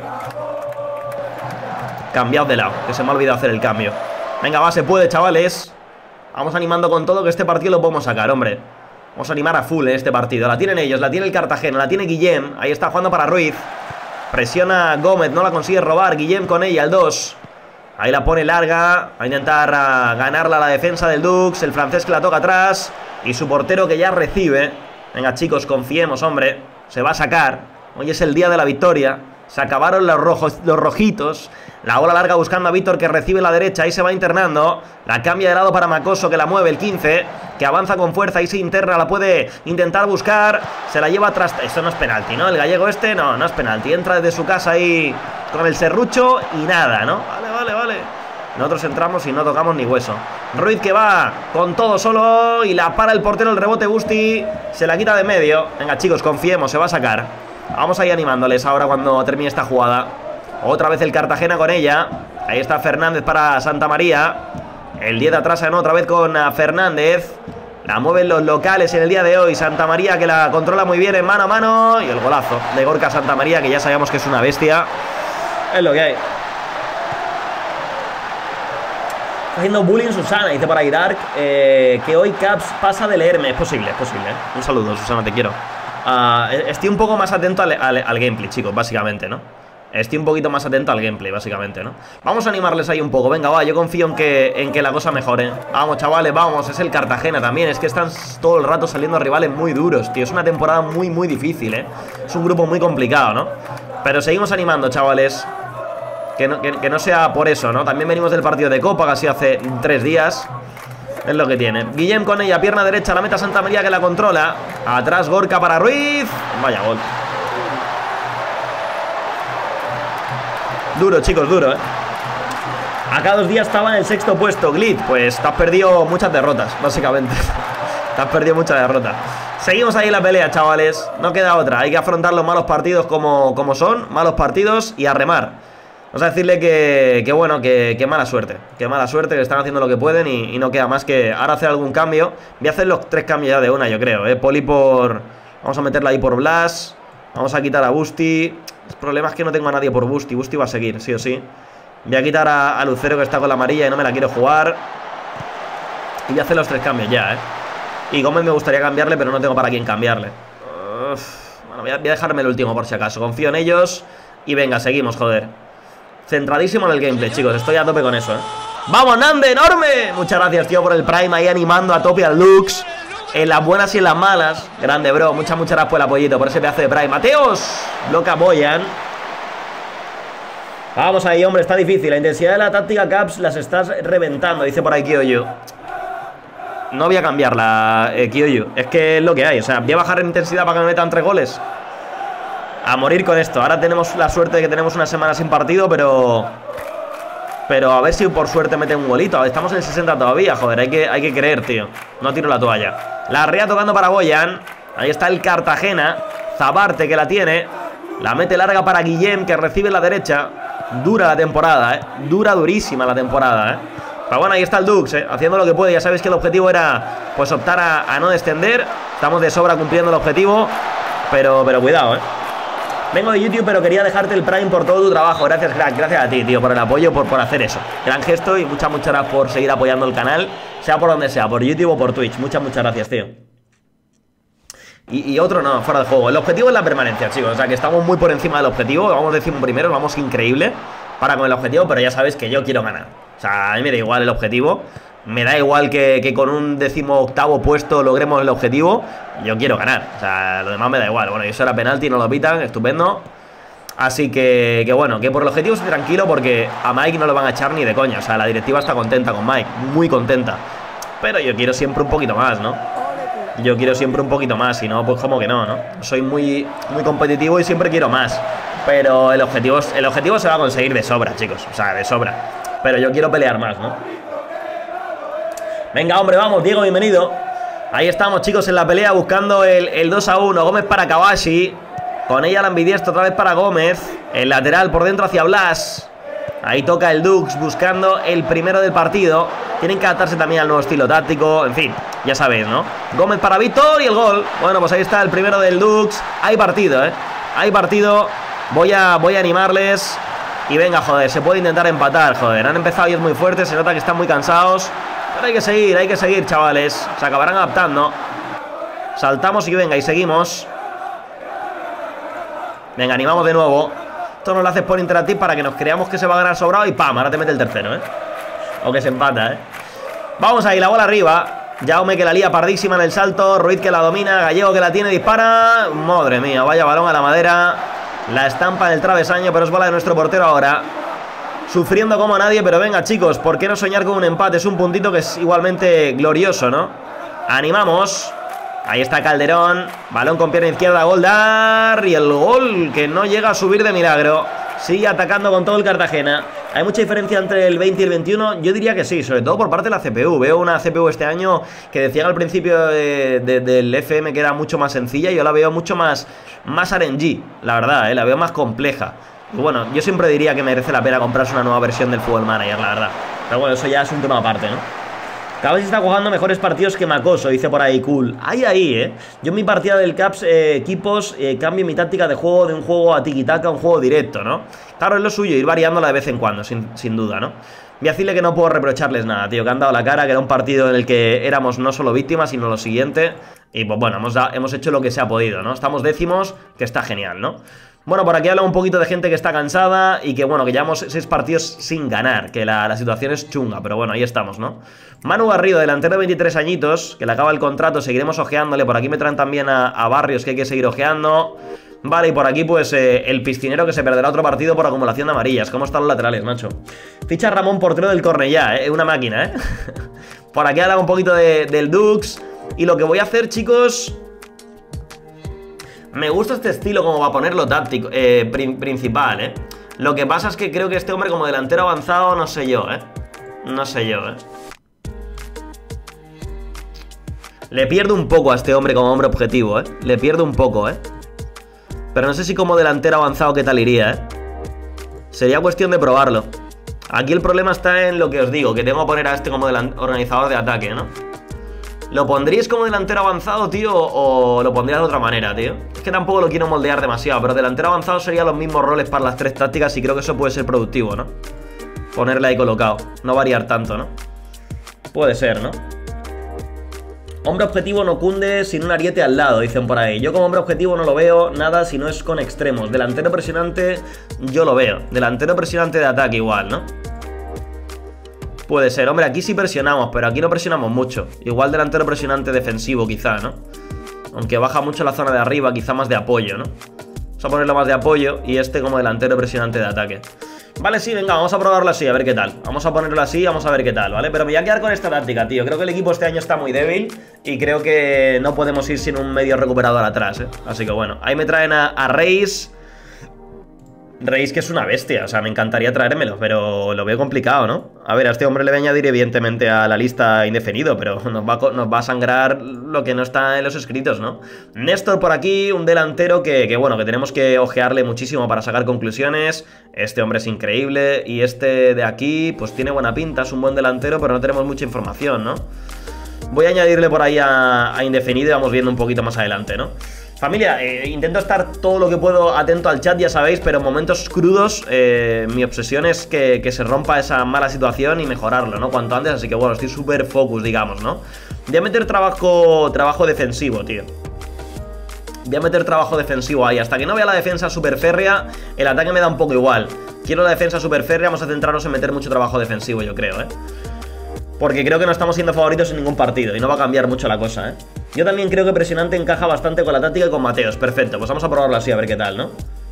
Cambiado de lado, que se me ha olvidado hacer el cambio. Venga, va, se puede, chavales. Vamos animando con todo, que este partido lo podemos sacar, hombre. Vamos a animar a full en este partido. La tienen ellos, la tiene el Cartagena, la tiene Guillem. Ahí está jugando para Ruiz. Presiona Gómez, no la consigue robar. Guillem con ella, el 2. Ahí la pone larga. Va a intentar ganarla la defensa del Dux. El francés que la toca atrás. Y su portero que ya recibe. Venga, chicos, confiemos, hombre. Se va a sacar. Hoy es el día de la victoria. Se acabaron los rojitos. La bola larga buscando a Víctor, que recibe la derecha. Ahí se va internando. La cambia de lado para Makoso, que la mueve el 15. Que avanza con fuerza y se interna. La puede intentar buscar. Se la lleva atrás. Esto no es penalti, ¿no? El gallego este, no es penalti. Entra desde su casa ahí con el serrucho y nada, ¿no? Vale. Nosotros entramos y no tocamos ni hueso. Ruiz que va con todo solo. Y la para el portero, el rebote Busti. Se la quita de medio. Venga, chicos, confiemos, se va a sacar. Vamos ahí animándoles ahora cuando termine esta jugada. Otra vez el Cartagena con ella. Ahí está Fernández para Santa María. El 10 de atrás ganó otra vez con Fernández. La mueven los locales en el día de hoy. Santa María que la controla muy bien en mano a mano. Y el golazo de Gorka Santa María, que ya sabíamos que es una bestia. Es lo que hay. Está haciendo bullying Susana, dice por ahí Dark, que hoy Caps pasa de leerme. Es posible, ¿eh? Un saludo, Susana, te quiero. Estoy un poco más atento al gameplay, chicos, básicamente, ¿no? Estoy un poquito más atento al gameplay, básicamente, ¿no? Vamos a animarles ahí un poco. Venga, va, yo confío en que la cosa mejore. Vamos, chavales, vamos. Es el Cartagena también. Es que están todo el rato saliendo rivales muy duros, tío. Es una temporada muy, muy difícil, ¿eh? Es un grupo muy complicado, ¿no? Pero seguimos animando, chavales. Que no sea por eso, ¿no? También venimos del partido de Copa, casi hace 3 días. Es lo que tiene. Guillem con ella, pierna derecha, la meta Santa María, que la controla. Atrás Gorka para Ruiz. Vaya gol. Duro, chicos, duro, ¿eh? Acá 2 días estaba en el 6º puesto. Glit, pues te has perdido muchas derrotas, básicamente. Te has perdido muchas derrotas. Seguimos ahí en la pelea, chavales. No queda otra. Hay que afrontar los malos partidos como son. Malos partidos y a remar. Vamos a decirle que bueno, que mala suerte. Que mala suerte, que están haciendo lo que pueden y no queda más que ahora hacer algún cambio. Voy a hacer los 3 cambios ya de una, yo creo, ¿eh? Poli por... Vamos a meterla ahí por Blas. Vamos a quitar a Busti. El problema es que no tengo a nadie por Busti. Busti va a seguir, sí o sí. Voy a quitar a Lucero, que está con la amarilla y no me la quiero jugar. Y voy a hacer los 3 cambios ya, ¿eh? Y Gómez me gustaría cambiarle, pero no tengo para quién cambiarle. Bueno, voy a dejarme el último por si acaso. Confío en ellos. Y venga, seguimos, joder. Centradísimo en el gameplay, chicos. Estoy a tope con eso, ¿eh? ¡Vamos, Nande! ¡Enorme! Muchas gracias, tío, por el Prime. Ahí animando a tope al Lux. En las buenas y en las malas. Grande, bro. Muchas gracias por el apoyito, por ese pedazo de Prime. Mateos, lo que apoyan. Vamos ahí, hombre. Está difícil. La intensidad de la táctica Caps las estás reventando, dice por ahí Kyoyu. No voy a cambiarla, Kyoyu. Es que es lo que hay. O sea, voy a bajar en intensidad para que me metan 3 goles. A morir con esto. Ahora tenemos la suerte de que tenemos una semana sin partido, pero a ver si por suerte mete un golito. Estamos en el 60 todavía, joder. Hay que creer, tío. No tiro la toalla. La Rea tocando para Boyan. Ahí está el Cartagena. Zabarte, que la tiene. La mete larga para Guillem, que recibe la derecha. Dura la temporada, ¿eh? Durísima la temporada, ¿eh? Pero bueno, ahí está el Dux, haciendo lo que puede. Ya sabéis que el objetivo era, pues, optar a no descender. Estamos de sobra cumpliendo el objetivo. Pero cuidado, ¿eh? Vengo de YouTube, pero quería dejarte el Prime por todo tu trabajo. Gracias, crack. Gracias a ti, tío, por el apoyo, por hacer eso. Gran gesto y muchas gracias por seguir apoyando el canal. Sea por donde sea, por YouTube o por Twitch. Muchas gracias, tío. Y otro no, fuera de juego. El objetivo es la permanencia, chicos. O sea, que estamos muy por encima del objetivo. Vamos 11º, vamos increíble para con el objetivo, pero ya sabéis que yo quiero ganar. O sea, a mí me da igual el objetivo. Me da igual que con un 18º puesto logremos el objetivo. Yo quiero ganar, o sea, lo demás me da igual. Bueno, y eso era penalti, no lo pitan, estupendo. Así que bueno, que por el objetivo estoy tranquilo porque a Mike no lo van a echar ni de coña. O sea, la directiva está contenta con Mike, muy contenta. Pero yo quiero siempre un poquito más, ¿no? Yo quiero siempre un poquito más, si no, pues como que no, ¿no? Soy muy competitivo y siempre quiero más. Pero el objetivo se va a conseguir de sobra, chicos. O sea, de sobra. Pero yo quiero pelear más, ¿no? Venga, hombre, vamos, Diego, bienvenido. Ahí estamos, chicos, en la pelea buscando el 2-1. Gómez para Kawashi. Con ella la ambidiestra otra vez para Gómez. El lateral por dentro hacia Blas. Ahí toca el Dux buscando el primero del partido. Tienen que adaptarse también al nuevo estilo táctico. En fin, ya sabéis, ¿no? Gómez para Víctor y el gol. Bueno, pues ahí está el primero del Dux. Hay partido, ¿eh? Hay partido. Voy a animarles. Y venga, joder, se puede intentar empatar, joder. Han empezado ellos muy fuertes, se nota que están muy cansados. Pero hay que seguir, chavales. Se acabarán adaptando. Saltamos y venga, y seguimos. Venga, animamos de nuevo. Esto nos lo haces por Interactive para que nos creamos que se va a ganar sobrado. Y ¡pam! Ahora te mete el tercero, ¿eh? O que se empata, ¿eh? Vamos ahí, la bola arriba. Jaume que la lía pardísima en el salto. Ruiz que la domina. Gallego que la tiene, dispara. Madre mía, vaya balón a la madera. La estampa en el travesaño, pero es bola de nuestro portero ahora. Sufriendo como nadie, pero venga, chicos, ¿por qué no soñar con un empate? Es un puntito que es igualmente glorioso, ¿no? Animamos. Ahí está Calderón. Balón con pierna izquierda, Goldar. Y el gol que no llega a subir de milagro. Sigue atacando con todo el Cartagena. ¿Hay mucha diferencia entre el 20 y el 21? Yo diría que sí, sobre todo por parte de la CPU. Veo una CPU este año que decían al principio del FM que era mucho más sencilla. Y yo la veo mucho más RNG, la verdad, la veo más compleja. Y bueno, yo siempre diría que merece la pena comprarse una nueva versión del Football Manager, la verdad. Pero bueno, eso ya es un tema aparte, ¿no? Caps está jugando mejores partidos que Macoso, dice por ahí, cool. Ahí, Yo en mi partida del Caps, equipos, cambio mi táctica de juego de un juego a tiki-taka a un juego directo, ¿no? Claro, es lo suyo, ir variándola de vez en cuando, sin duda, ¿no? Voy a decirle que no puedo reprocharles nada, tío, que han dado la cara, que era un partido en el que éramos no solo víctimas, sino lo siguiente. Y pues bueno, hemos hecho lo que se ha podido, ¿no? Estamos décimos, que está genial, ¿no? Bueno, por aquí habla un poquito de gente que está cansada y que, bueno, que llevamos 6 partidos sin ganar, que la situación es chunga, pero bueno, ahí estamos, ¿no? Manu Garrido, delantero de 23 añitos, que le acaba el contrato, seguiremos ojeándole. Por aquí me traen también a Barrios, que hay que seguir ojeando. Vale, y por aquí, pues, el piscinero que se perderá otro partido por acumulación de amarillas. ¿Cómo están los laterales, macho? Ficha Ramón, portero del Cornellá, una máquina, Por aquí habla un poquito del Dux. Y lo que voy a hacer, chicos... Me gusta este estilo como va a ponerlo táctico, principal, Lo que pasa es que creo que este hombre como delantero avanzado, no sé yo, No sé yo, Le pierdo un poco a este hombre como hombre objetivo, Le pierdo un poco, Pero no sé si como delantero avanzado qué tal iría, Sería cuestión de probarlo. Aquí el problema está en lo que os digo, que tengo que poner a este como organizador de ataque, ¿no? ¿Lo pondríais como delantero avanzado, tío? ¿O lo pondríais de otra manera, tío? Es que tampoco lo quiero moldear demasiado, pero delantero avanzado serían los mismos roles para las 3 tácticas y creo que eso puede ser productivo, ¿no? Ponerle ahí colocado, no variar tanto, ¿no? Puede ser, ¿no? Hombre objetivo no cunde sin un ariete al lado, dicen por ahí. Yo como hombre objetivo no lo veo nada si no es con extremos. Delantero presionante yo lo veo. Delantero presionante de ataque igual, ¿no? Puede ser, hombre, aquí sí presionamos, pero aquí no presionamos mucho. Igual delantero presionante defensivo quizá, ¿no? Aunque baja mucho la zona de arriba, quizá más de apoyo, ¿no? Vamos a ponerlo más de apoyo y este como delantero presionante de ataque. Vale, sí, venga, vamos a probarlo así, a ver qué tal. Vamos a ponerlo así, vamos a ver qué tal, ¿vale? Pero me voy a quedar con esta táctica, tío. Creo que el equipo este año está muy débil y creo que no podemos ir sin un medio recuperador atrás, Así que bueno, ahí me traen a Reis. Reis que es una bestia, o sea, me encantaría traérmelo, pero lo veo complicado, ¿no? A ver, a este hombre le voy a añadir evidentemente a la lista indefinido, pero nos va a sangrar lo que no está en los escritos, ¿no? Néstor por aquí, un delantero que bueno, que tenemos que ojearle muchísimo para sacar conclusiones. Este hombre es increíble y este de aquí, pues tiene buena pinta, es un buen delantero, pero no tenemos mucha información, ¿no? Voy a añadirle por ahí a indefinido y vamos viendo un poquito más adelante, ¿no? Familia, intento estar todo lo que puedo atento al chat, ya sabéis, pero en momentos crudos mi obsesión es que se rompa esa mala situación y mejorarlo, ¿no? Cuanto antes, así que bueno, estoy súper focus, digamos, ¿no? Voy a meter trabajo defensivo, tío. Voy a meter trabajo defensivo ahí. Hasta que no vea la defensa super férrea, el ataque me da un poco igual. Quiero la defensa super férrea, vamos a centrarnos en meter mucho trabajo defensivo, yo creo, Porque creo que no estamos siendo favoritos en ningún partido y no va a cambiar mucho la cosa, Yo también creo que presionante encaja bastante con la táctica y con Mateos. Perfecto, pues vamos a probarlo así, a ver qué tal, ¿no?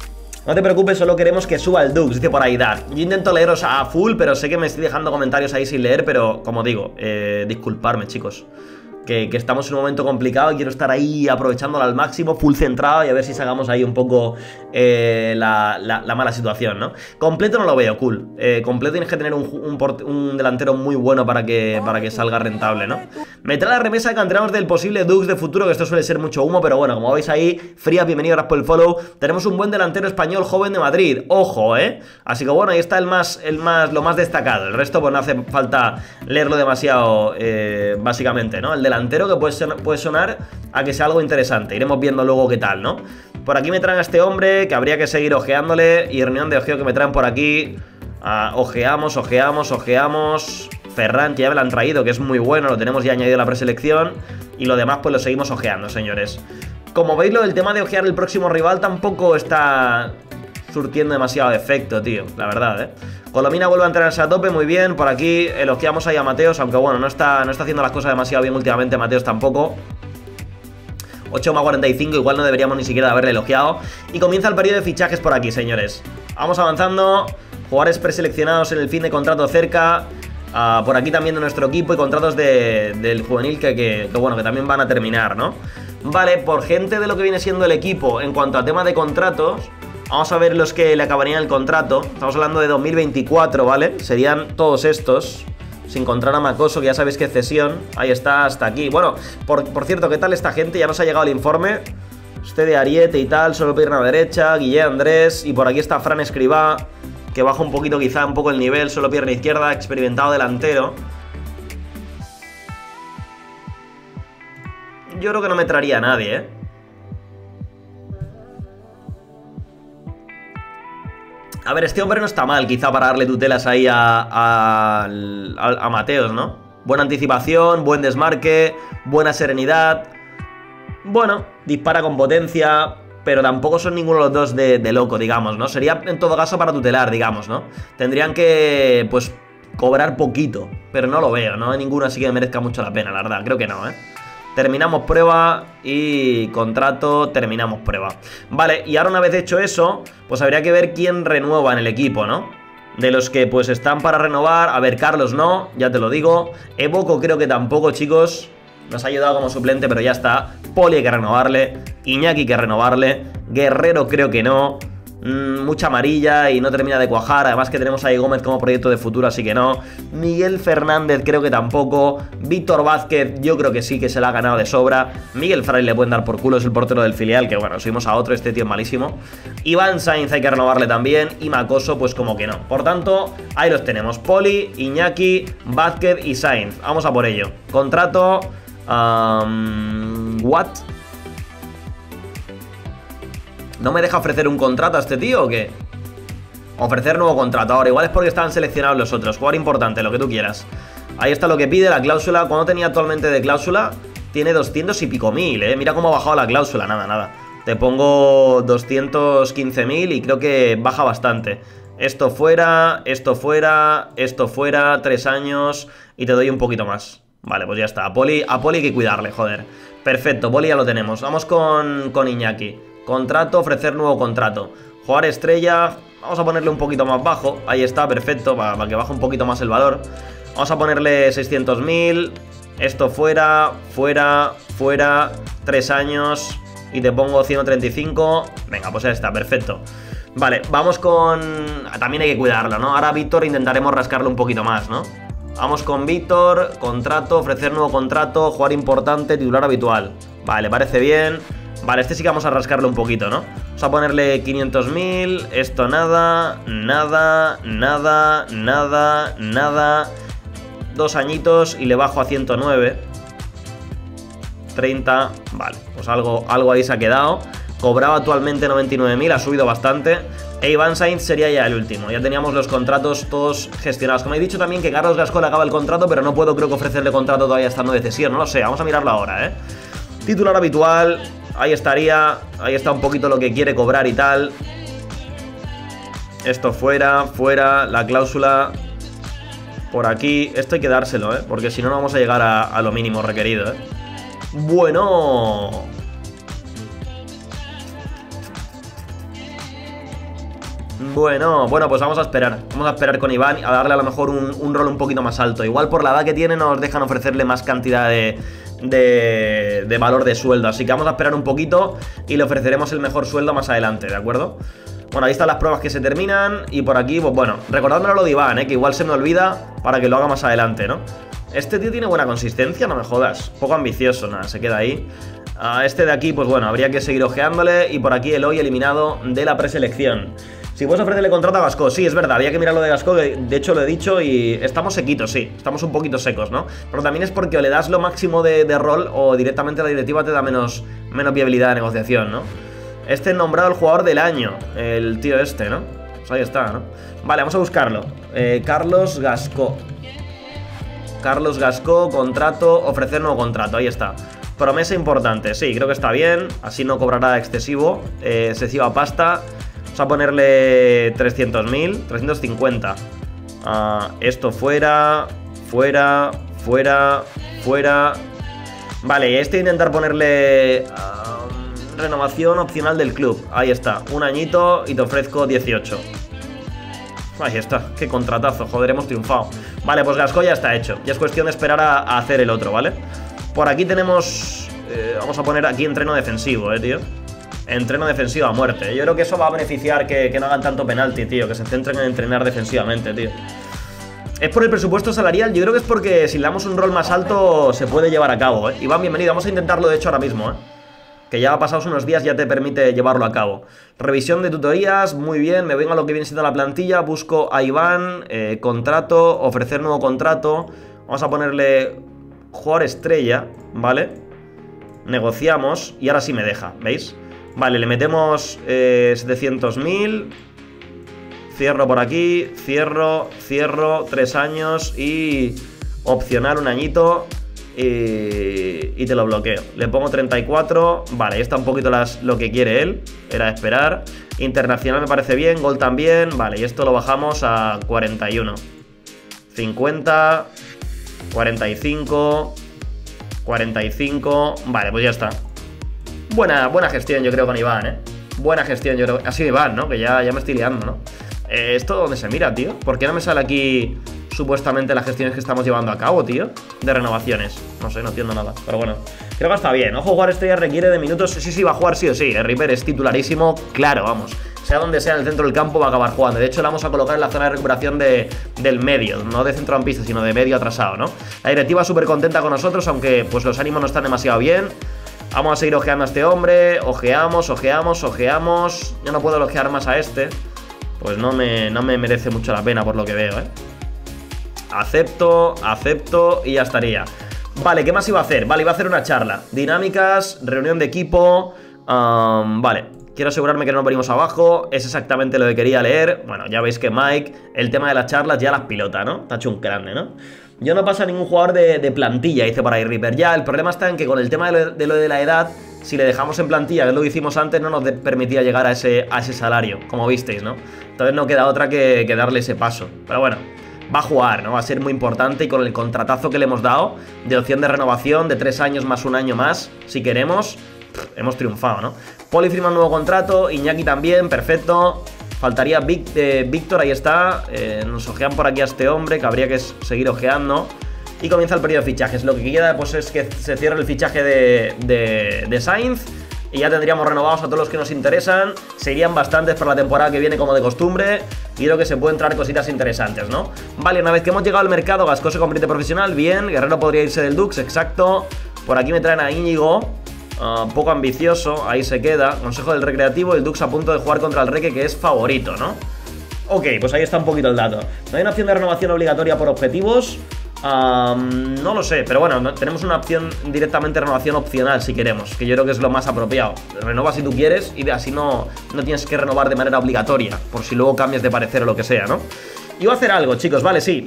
No te preocupes, solo queremos que suba el Dux, dice por ahí Dark. Yo intento leeros a full, pero sé que me estoy dejando comentarios ahí sin leer, pero como digo, disculparme, chicos. Que estamos en un momento complicado y quiero estar ahí aprovechándolo al máximo, full centrado y a ver si sacamos ahí un poco la mala situación, ¿no? Completo no lo veo, cool. Completo tienes que tener un delantero muy bueno para que salga rentable, ¿no? Me trae la remesa de canteranos del posible Dux de futuro, que esto suele ser mucho humo, pero bueno, como veis ahí, Fría, bienvenido, gracias por el follow. Tenemos un buen delantero español joven de Madrid, ojo, Así que bueno, ahí está lo más destacado. El resto pues no hace falta leerlo demasiado, básicamente, ¿no? El delantero que puede sonar a que sea algo interesante. Iremos viendo luego qué tal, ¿no? Por aquí me traen a este hombre, que habría que seguir ojeándole. Y reunión de ojeo que me traen por aquí. Ojeamos. Ferran, que ya me lo han traído, que es muy bueno, lo tenemos ya añadido a la preselección. Y lo demás pues lo seguimos ojeando, señores. Como veis, el tema de ojear el próximo rival tampoco está surtiendo demasiado efecto, tío, la verdad, Colomina vuelve a entrenarse a tope, muy bien. Por aquí elogiamos ahí a Mateos, aunque bueno, no está haciendo las cosas demasiado bien últimamente Mateos tampoco. 8,45, igual no deberíamos ni siquiera haberle elogiado. Y comienza el periodo de fichajes por aquí, señores. Vamos avanzando. Jugadores preseleccionados en el fin de contrato cerca. Por aquí también de nuestro equipo y contratos del juvenil que bueno, que también van a terminar, ¿no? Vale, por gente de lo que viene siendo el equipo en cuanto a tema de contratos, vamos a ver los que le acabarían el contrato. Estamos hablando de 2024, ¿vale? Serían todos estos, sin contar a Macoso, que ya sabéis que cesión. Ahí está, hasta aquí. Bueno, por cierto, ¿qué tal esta gente? Ya nos ha llegado el informe. Este de Ariete y tal, solo pierna derecha, Guillén Andrés. Y por aquí está Fran Escribá, que baja un poquito, quizá un poco el nivel, solo pierna izquierda, experimentado delantero. Yo creo que no me traería a nadie, A ver, este hombre no está mal, quizá para darle tutelas ahí a Mateos, ¿no? Buena anticipación, buen desmarque, buena serenidad. Bueno, dispara con potencia, pero tampoco son ninguno de los dos de loco, digamos, ¿no? Sería en todo caso para tutelar, digamos, ¿no? Tendrían que, pues, cobrar poquito, pero no lo veo, no hay ninguno así que merezca mucho la pena, la verdad, creo que no, Terminamos prueba y contrato, terminamos prueba. Vale, y ahora una vez hecho eso, pues habría que ver quién renueva en el equipo, ¿no? De los que pues están para renovar, a ver, Carlos no, ya te lo digo. Evoco creo que tampoco, chicos. Nos ha ayudado como suplente, pero ya está. Poli hay que renovarle, Iñaki hay que renovarle, Guerrero creo que no. Mucha amarilla y no termina de cuajar. Además que tenemos ahí Gómez como proyecto de futuro, así que no. Miguel Fernández creo que tampoco. Víctor Vázquez yo creo que sí, que se la ha ganado de sobra. Miguel Fray le pueden dar por culo, es el portero del filial, que bueno, subimos a otro, este tío es malísimo. Iván Sainz hay que renovarle también. Y Macoso pues como que no. Por tanto, ahí los tenemos, Poli, Iñaki, Vázquez y Sainz. Vamos a por ello. Contrato. What? ¿No me deja ofrecer un contrato a este tío o qué? Ofrecer nuevo contrato. Ahora, igual es porque estaban seleccionados los otros. Jugador importante, lo que tú quieras. Ahí está lo que pide, la cláusula. ¿Cuánto tenía actualmente de cláusula? Tiene 200 y pico mil, Mira cómo ha bajado la cláusula. Nada. Te pongo 215.000 y creo que baja bastante. Esto fuera, 3 años y te doy un poquito más. Vale, pues ya está. A Poli hay que cuidarle, joder. Perfecto, Poli ya lo tenemos. Vamos con Iñaki. Contrato, ofrecer nuevo contrato. Jugar estrella, vamos a ponerle un poquito más bajo. Ahí está, perfecto, para que baje un poquito más el valor. Vamos a ponerle 600.000. Esto fuera, 3 años y te pongo 135. Venga, pues ya está, perfecto. Vale, vamos con... También hay que cuidarlo, ¿no? Ahora Víctor intentaremos rascarlo un poquito más, ¿no? Vamos con Víctor, contrato, ofrecer nuevo contrato, jugar importante, titular habitual. Vale, parece bien. Vale, este sí que vamos a rascarlo un poquito, ¿no? Vamos a ponerle 500.000. Esto nada. 2 añitos y le bajo a 109. 30. Vale, pues algo ahí se ha quedado. Cobraba actualmente 99.000, ha subido bastante. E Iván Sainz sería ya el último. Ya teníamos los contratos todos gestionados. Como he dicho también que Carlos Gascón acaba el contrato, pero no puedo creo que ofrecerle contrato todavía estando de cesión. No lo sé, vamos a mirarlo ahora, Titular habitual. Ahí estaría, ahí está un poquito lo que quiere cobrar y tal. Esto fuera, la cláusula por aquí. Esto hay que dárselo, porque si no, no vamos a llegar a lo mínimo requerido, Bueno. Bueno, pues vamos a esperar. Vamos a esperar con Iván a darle a lo mejor un rol un poquito más alto. Igual por la edad que tiene nos dejan ofrecerle más cantidad de valor de sueldo. Así que vamos a esperar un poquito y le ofreceremos el mejor sueldo más adelante, ¿de acuerdo? Bueno, ahí están las pruebas que se terminan. Y por aquí, pues bueno, recordádmelo lo de Iván, que igual se me olvida para que lo haga más adelante, ¿no? Este tío tiene buena consistencia, no me jodas. Poco ambicioso, nada, se queda ahí. A este de aquí, pues bueno, habría que seguir ojeándole. Y por aquí el hoy eliminado de la preselección. Si puedes ofrecerle contrato a Gasco, sí, es verdad, había que mirar lo de Gasco, de hecho lo he dicho y estamos sequitos, sí, estamos un poquito secos, ¿no? Pero también es porque o le das lo máximo de rol o directamente la directiva te da menos viabilidad de negociación, ¿no? Este es nombrado el jugador del año, el tío este, ¿no? Pues ahí está, ¿no? Vale, vamos a buscarlo. Carlos Gasco. Carlos Gasco, contrato, ofrecer nuevo contrato, ahí está. Promesa importante, sí, creo que está bien, así no cobrará excesiva pasta. Vamos a ponerle 300.000, 350. Esto fuera. Vale, y este intentar ponerle renovación opcional del club. Ahí está, un añito y te ofrezco 18. Ahí está, qué contratazo, joder, hemos triunfado. Vale, pues Gasco ya está hecho. Ya es cuestión de esperar a hacer el otro, ¿vale? Por aquí tenemos... vamos a poner aquí entreno defensivo, tío. Entreno defensivo a muerte. Yo creo que eso va a beneficiar que no hagan tanto penalti, tío. Que se centren en entrenar defensivamente, tío. Es por el presupuesto salarial. Yo creo que es porque si le damos un rol más alto se puede llevar a cabo, Iván, bienvenido. Vamos a intentarlo de hecho ahora mismo, que ya pasados unos días ya te permite llevarlo a cabo. Revisión de tutorías, muy bien. Me vengo a lo que viene siendo la plantilla. Busco a Iván, contrato, ofrecer nuevo contrato. Vamos a ponerle jugador estrella, ¿vale? Negociamos y ahora sí me deja, ¿veis? Vale, le metemos 700.000. Cierro por aquí, cierro, 3 años y opcional un añito y te lo bloqueo. Le pongo 34, vale, está un poquito lo que quiere él, era esperar. Internacional me parece bien, gol también, vale, y esto lo bajamos a 41. 50, 45, 45, vale, pues ya está. Buena gestión yo creo con Iván, Buena gestión yo creo, ha sido Iván, ¿no? Que ya me estoy liando, ¿no? ¿Esto dónde se mira, tío? ¿Por qué no me sale aquí supuestamente las gestiones que estamos llevando a cabo, tío? De renovaciones. No sé, no entiendo nada. Pero bueno, creo que está bien. Ojo, jugar estrella requiere de minutos. Sí, va a jugar sí o sí. El River es titularísimo, claro, vamos. Sea donde sea en el centro del campo va a acabar jugando. De hecho, le vamos a colocar en la zona de recuperación del medio. No de centrocampista, sino de medio atrasado, ¿no? La directiva súper contenta con nosotros, aunque pues los ánimos no están demasiado bien. Vamos a seguir ojeando a este hombre. Ojeamos. Yo no puedo ojear más a este. Pues no me merece mucho la pena por lo que veo, Acepto y ya estaría. Vale, ¿qué más iba a hacer? Vale, iba a hacer una charla. Dinámicas, reunión de equipo. Vale, quiero asegurarme que no nos venimos abajo. Es exactamente lo que quería leer. Bueno, ya veis que Mike, el tema de las charlas ya las pilota, ¿no? Está hecho un grande, ¿no? Yo no pasa ningún jugador de plantilla, dice por ahí Reaper. Ya, el problema está en que con el tema de lo de la edad, si le dejamos en plantilla, que es lo que hicimos antes, no nos permitía llegar a ese salario, como visteis, ¿no? Entonces no queda otra que darle ese paso. Pero bueno, va a jugar, ¿no? Va a ser muy importante y con el contratazo que le hemos dado, de opción de renovación, de 3 años más un año más, si queremos, hemos triunfado, ¿no? Poli firma un nuevo contrato, Iñaki también, perfecto. Faltaría Víctor, ahí está. Nos ojean por aquí a este hombre, que habría que seguir ojeando. Y comienza el periodo de fichajes. Lo que queda pues es que se cierre el fichaje de Sainz. Y ya tendríamos renovados a todos los que nos interesan. Serían bastantes para la temporada que viene como de costumbre. Y creo que se pueden traer cositas interesantes, ¿no? Vale, una vez que hemos llegado al mercado, Gasco se convierte profesional, bien. Guerrero podría irse del Dux, exacto. Por aquí me traen a Íñigo. Poco ambicioso, ahí se queda. Consejo del Recreativo, el Dux a punto de jugar contra el Reque, que es favorito, ¿no? Ok, pues ahí está un poquito el dato. ¿No hay una opción de renovación obligatoria por objetivos? No lo sé, pero bueno, tenemos una opción directamente de renovación opcional si queremos, que yo creo que es lo más apropiado. Renova si tú quieres y así no tienes que renovar de manera obligatoria, por si luego cambias de parecer o lo que sea, ¿no? Y voy a hacer algo, chicos, vale, sí.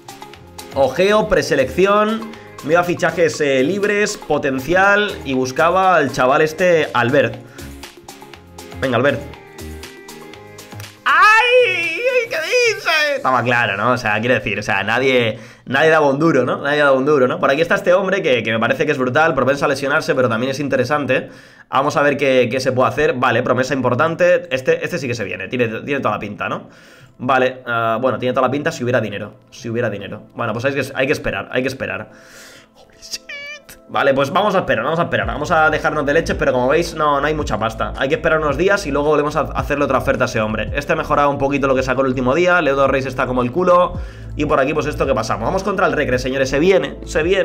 Ojeo, preselección. Me iba a fichajes libres, potencial. Y buscaba al chaval este, Albert. Venga, Albert. ¡Ay! ¿Qué estaba claro, ¿no? O sea, quiero decir, o sea, nadie daba un duro, ¿no? Nadie daba un duro, ¿no? Por aquí está este hombre que me parece que es brutal, propenso a lesionarse, pero también es interesante. Vamos a ver qué se puede hacer. Vale, promesa importante. Este sí que se viene, tiene toda la pinta, ¿no? Vale, bueno, tiene toda la pinta si hubiera dinero. Si hubiera dinero. Bueno, pues hay que esperar, hay que esperar. Vale, pues vamos a esperar, vamos a esperar. Vamos a dejarnos de leches, pero como veis no hay mucha pasta. Hay que esperar unos días y luego volvemos a hacerle otra oferta a ese hombre. Este ha mejorado un poquito lo que sacó el último día. Leo Reis está como el culo. Y por aquí pues esto que pasamos. Vamos contra el Recre, señores, se viene.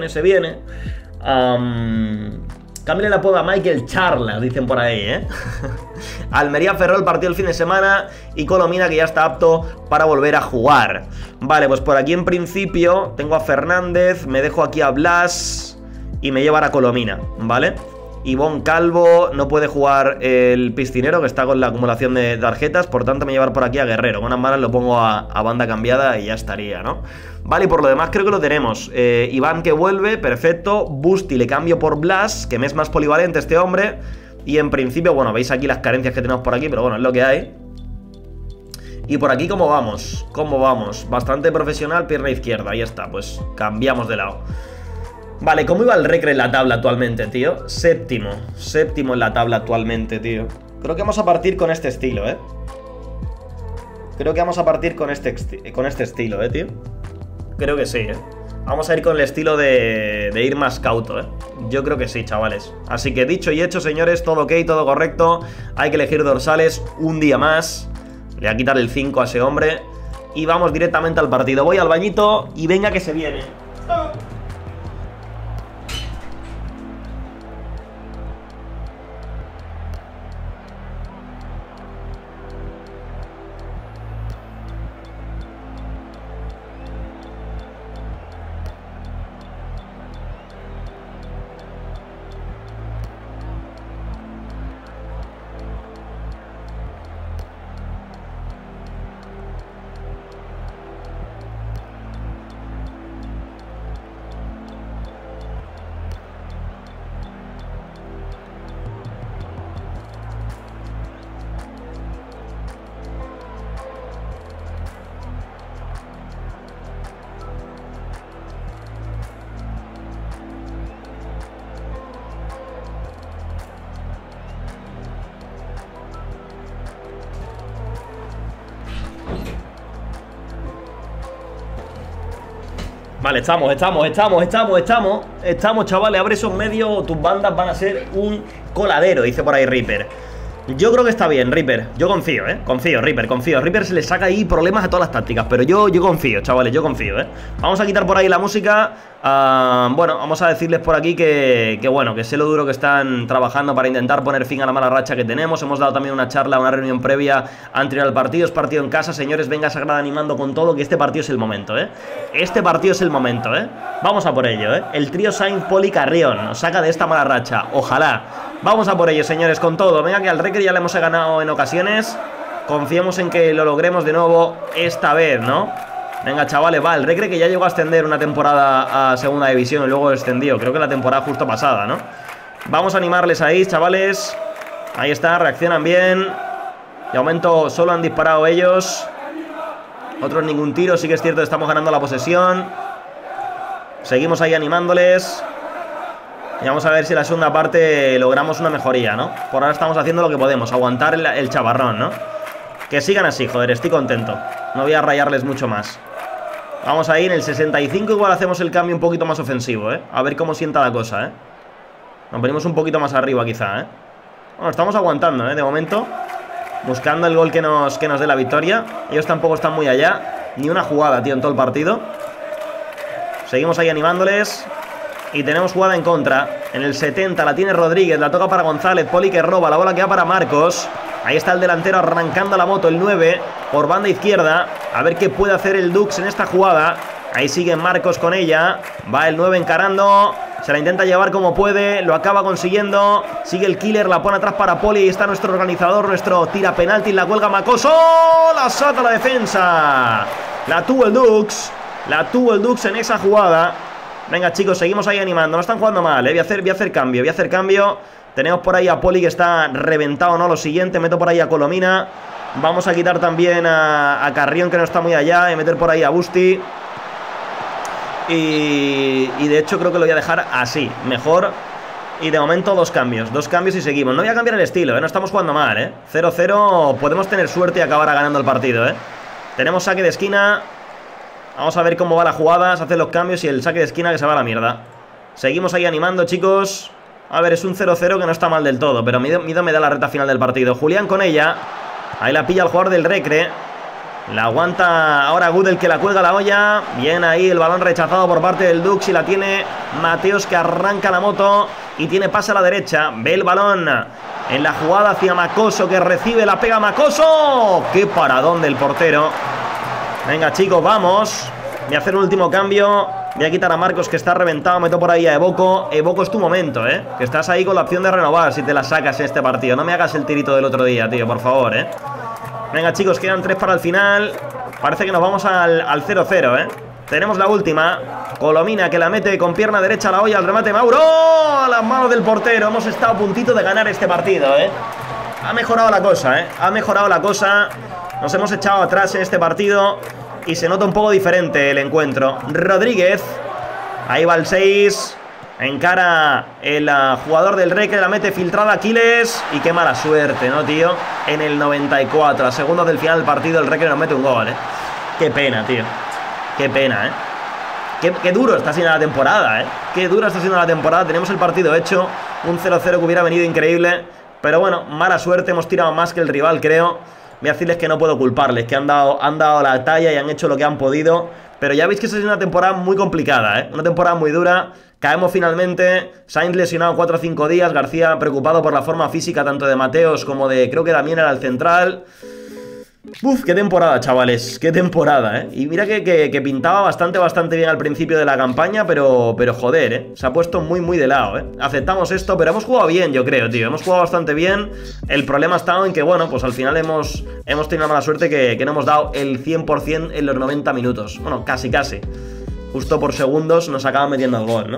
Cámbiale la apodo a Michael Charlas, dicen por ahí, ¿eh? Almería Ferrol partió el fin de semana y Colomina que ya está apto para volver a jugar. Vale, pues por aquí en principio tengo a Fernández, me dejo aquí a Blas y me lleva a Colomina, ¿vale? Ivonne Calvo no puede jugar el piscinero que está con la acumulación de tarjetas, por tanto me llevar por aquí a Guerrero. Con unas malas lo pongo a banda cambiada y ya estaría, ¿no? Vale, y por lo demás creo que lo tenemos. Iván que vuelve, perfecto. Busti le cambio por Blas, que me es más polivalente este hombre. Y en principio, bueno, veis aquí las carencias que tenemos por aquí, pero bueno, es lo que hay. Y por aquí, ¿cómo vamos? ¿Cómo vamos? Bastante profesional, pierna izquierda, ahí está, pues cambiamos de lado. Vale, ¿cómo iba el Recre en la tabla actualmente, tío? Séptimo en la tabla actualmente, tío. Creo que vamos a partir con este estilo, ¿eh? Creo que vamos a partir con este estilo, tío. Creo que sí, ¿eh? Vamos a ir con el estilo de ir más cauto, ¿eh? Yo creo que sí, chavales. Así que dicho y hecho, señores, todo ok, todo correcto. Hay que elegir dorsales un día más. Le voy a quitar el 5 a ese hombre. Y vamos directamente al partido. Voy al bañito y venga que se viene. Vale, estamos, chavales. Abre esos medios, tus bandas van a ser un coladero, dice por ahí Reaper. Yo creo que está bien, Reaper. Yo confío, confío, Reaper, confío. Reaper se le saca ahí problemas a todas las tácticas, pero yo confío, chavales, yo confío, Vamos a quitar por ahí la música. Bueno, vamos a decirles por aquí que bueno, que sé lo duro que están trabajando para intentar poner fin a la mala racha que tenemos. Hemos dado también una charla, una reunión previa anterior al partido. Es partido en casa, señores, venga Sagrada animando con todo, que este partido es el momento, Este partido es el momento, Vamos a por ello, El trío Sainz, Poli, Carrión nos saca de esta mala racha, ojalá. Vamos a por ello, señores, con todo. Venga que al Recre ya le hemos ganado en ocasiones. Confiemos en que lo logremos de nuevo esta vez, ¿no? Venga, chavales, va, el Recre que ya llegó a ascender una temporada a segunda división y luego descendió. Creo que la temporada justo pasada, ¿no? Vamos a animarles ahí, chavales. Ahí está, reaccionan bien. De momento solo han disparado ellos. Otros ningún tiro, sí que es cierto que estamos ganando la posesión. Seguimos ahí animándoles. Y vamos a ver si en la segunda parte logramos una mejoría, ¿no? Por ahora estamos haciendo lo que podemos, aguantar el chavarrón, ¿no? Que sigan así, joder, estoy contento. No voy a rayarles mucho más. Vamos ahí, en el 65 igual hacemos el cambio un poquito más ofensivo, A ver cómo sienta la cosa, Nos venimos un poquito más arriba quizá, Bueno, estamos aguantando, de momento. Buscando el gol que nos dé la victoria. Ellos tampoco están muy allá. Ni una jugada, tío, en todo el partido. Seguimos ahí animándoles. Y tenemos jugada en contra. En el 70 la tiene Rodríguez, la toca para González. Poli que roba, la bola que va para Marcos. Ahí está el delantero arrancando la moto, el 9, por banda izquierda. A ver qué puede hacer el Dux en esta jugada. Ahí sigue Marcos con ella. Va el 9 encarando. Se la intenta llevar como puede. Lo acaba consiguiendo. Sigue el killer, la pone atrás para Poli. Ahí está nuestro organizador, nuestro tira penalti. La cuelga Macoso. La salta la defensa. La tuvo el Dux. La tuvo el Dux en esa jugada. Venga, chicos, seguimos ahí animando. No están jugando mal, Voy a hacer cambio. Tenemos por ahí a Poli que está reventado, ¿no? Lo siguiente, meto por ahí a Colomina. Vamos a quitar también a Carrión, que no está muy allá, y meter por ahí a Busti. Y de hecho creo que lo voy a dejar así, mejor. Y de momento dos cambios y seguimos. No voy a cambiar el estilo, no estamos jugando mal, 0-0, podemos tener suerte y acabar ganando el partido, Tenemos saque de esquina. Vamos a ver cómo va la jugada. Se hacen los cambios y el saque de esquina que se va a la mierda. Seguimos ahí animando, chicos. A ver, es un 0-0 que no está mal del todo, pero miedo me da la recta final del partido. Julián con ella. Ahí la pilla el jugador del Recre. La aguanta ahora Gudel, que la cuelga la olla. Bien ahí el balón rechazado por parte del Dux. Y la tiene Mateos, que arranca la moto y tiene pase a la derecha. Ve el balón en la jugada hacia Macoso, que recibe, la pega Macoso. ¡Qué paradón del portero! Venga, chicos, vamos. Voy a hacer un último cambio. Voy a quitar a Marcos, que está reventado. Meto por ahí a Evoco. Evoco, es tu momento, que estás ahí con la opción de renovar si te la sacas en este partido. No me hagas el tirito del otro día, tío, por favor, Venga, chicos, quedan 3 para el final. Parece que nos vamos al 0-0, Tenemos la última. Colomina, que la mete con pierna derecha a la olla. Al remate Mauro. ¡Oh! Las manos del portero. Hemos estado a puntito de ganar este partido, Ha mejorado la cosa, Ha mejorado la cosa. Nos hemos echado atrás en este partido y se nota un poco diferente el encuentro. Rodríguez. Ahí va el 6. Encara el jugador del Recre, la mete filtrada Aquiles. Y qué mala suerte, ¿no, tío? En el 94, a segundos del final del partido, el Recre nos mete un gol, Qué pena, tío. Qué pena, Qué duro está siendo la temporada, Qué dura está siendo la temporada. Tenemos el partido hecho. Un 0-0 que hubiera venido increíble. Pero bueno, mala suerte. Hemos tirado más que el rival, creo. Voy a decirles que no puedo culparles, que han dado la talla y han hecho lo que han podido. Pero ya veis que esta es una temporada muy complicada, Una temporada muy dura. Caemos finalmente. Sainz lesionado 4 o 5 días. García preocupado por la forma física tanto de Mateos como de... Creo que también era el central. Uf, qué temporada, chavales. Qué temporada, Y mira que pintaba bastante bien al principio de la campaña. Pero joder, Se ha puesto muy de lado, Aceptamos esto, pero hemos jugado bien, yo creo, tío. Hemos jugado bastante bien. El problema ha estado en que, bueno, pues al final hemos tenido la mala suerte que no hemos dado el 100% en los 90 minutos. Bueno, casi. Justo por segundos nos acaban metiendo el gol, ¿no?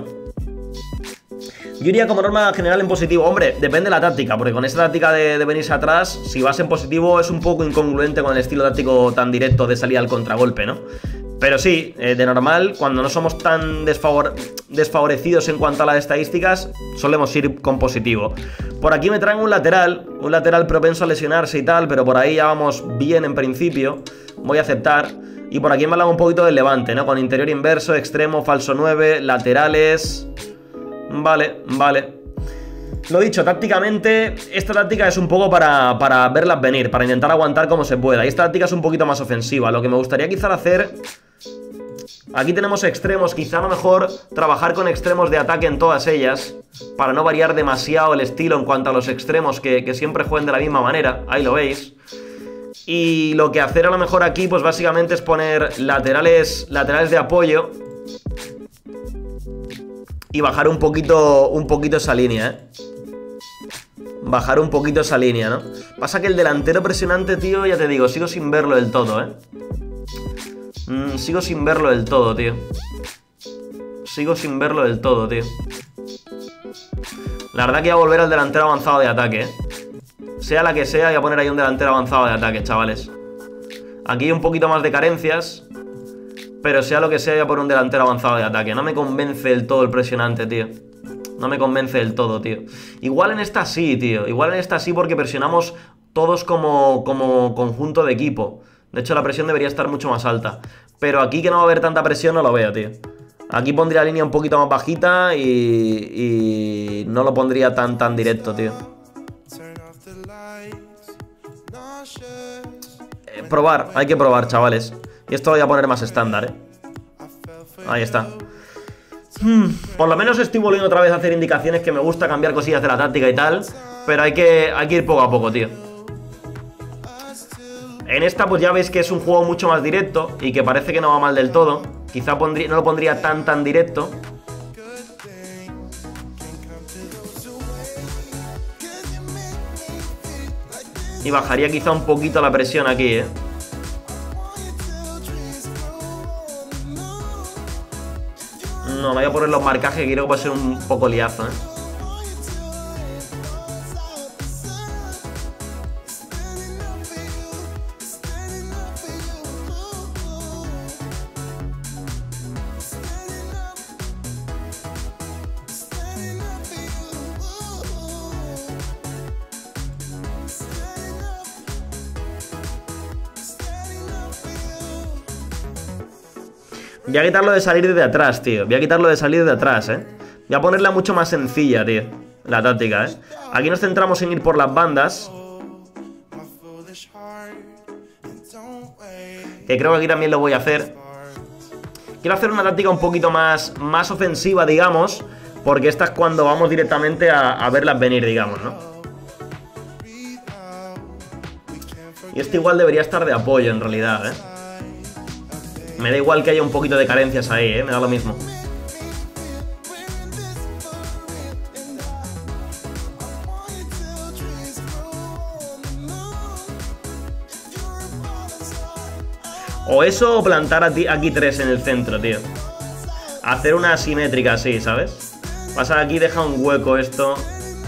Yo iría como norma general en positivo. Hombre, depende de la táctica, porque con esta táctica de venirse atrás, si vas en positivo es un poco incongruente con el estilo táctico tan directo de salir al contragolpe, ¿no? Pero sí, de normal, cuando no somos tan desfavorecidos en cuanto a las estadísticas, solemos ir con positivo. Por aquí me traen un lateral propenso a lesionarse y tal, pero por ahí ya vamos bien en principio. Voy a aceptar. Y por aquí me hablaba un poquito del Levante, ¿no? Con interior inverso, extremo, falso 9, laterales... Vale. Lo dicho, tácticamente, esta táctica es un poco para verlas venir, para intentar aguantar como se pueda. Y esta táctica es un poquito más ofensiva. Lo que me gustaría quizá hacer... Aquí tenemos extremos, quizá a lo mejor trabajar con extremos de ataque en todas ellas, para no variar demasiado el estilo en cuanto a los extremos que siempre jueguen de la misma manera. Ahí lo veis. Y lo que hacer a lo mejor aquí, pues básicamente es poner laterales de apoyo y bajar un poquito esa línea, Bajar un poquito esa línea, ¿no? Pasa que el delantero presionante, tío, ya te digo, sigo sin verlo del todo, Sigo sin verlo del todo, tío. La verdad que voy a volver al delantero avanzado de ataque, Sea la que sea, voy a poner ahí un delantero avanzado de ataque, chavales. Aquí hay un poquito más de carencias, pero sea lo que sea, voy a poner un delantero avanzado de ataque. No me convence del todo el presionante, tío. No me convence del todo, tío. Igual en esta sí, tío. Igual en esta sí, porque presionamos todos como conjunto de equipo. De hecho, la presión debería estar mucho más alta. Pero aquí que no va a haber tanta presión, no lo veo, tío. Aquí pondría la línea un poquito más bajita y no lo pondría tan directo, tío. Probar, hay que probar, chavales. Y esto lo voy a poner más estándar, Ahí está. Por lo menos estoy volviendo otra vez a hacer indicaciones, que me gusta cambiar cosillas de la táctica y tal. Pero hay que ir poco a poco, tío. En esta pues ya veis que es un juego mucho más directo y que parece que no va mal del todo. Quizá no lo pondría tan directo. Y bajaría quizá un poquito la presión aquí, No, me voy a poner los marcajes, que creo que puede ser un poco liazo, Voy a quitarlo de salir desde atrás, tío. Voy a quitarlo de salir desde atrás, Voy a ponerla mucho más sencilla, tío. La táctica, Aquí nos centramos en ir por las bandas. Que creo que aquí también lo voy a hacer. Quiero hacer una táctica un poquito más ofensiva, digamos. Porque esta es cuando vamos directamente a verlas venir, digamos, ¿no? Y este igual debería estar de apoyo, en realidad, Me da igual que haya un poquito de carencias ahí, Me da lo mismo. O eso o plantar aquí 3 en el centro, tío. Hacer una asimétrica así, ¿sabes? Pasa aquí, deja un hueco esto.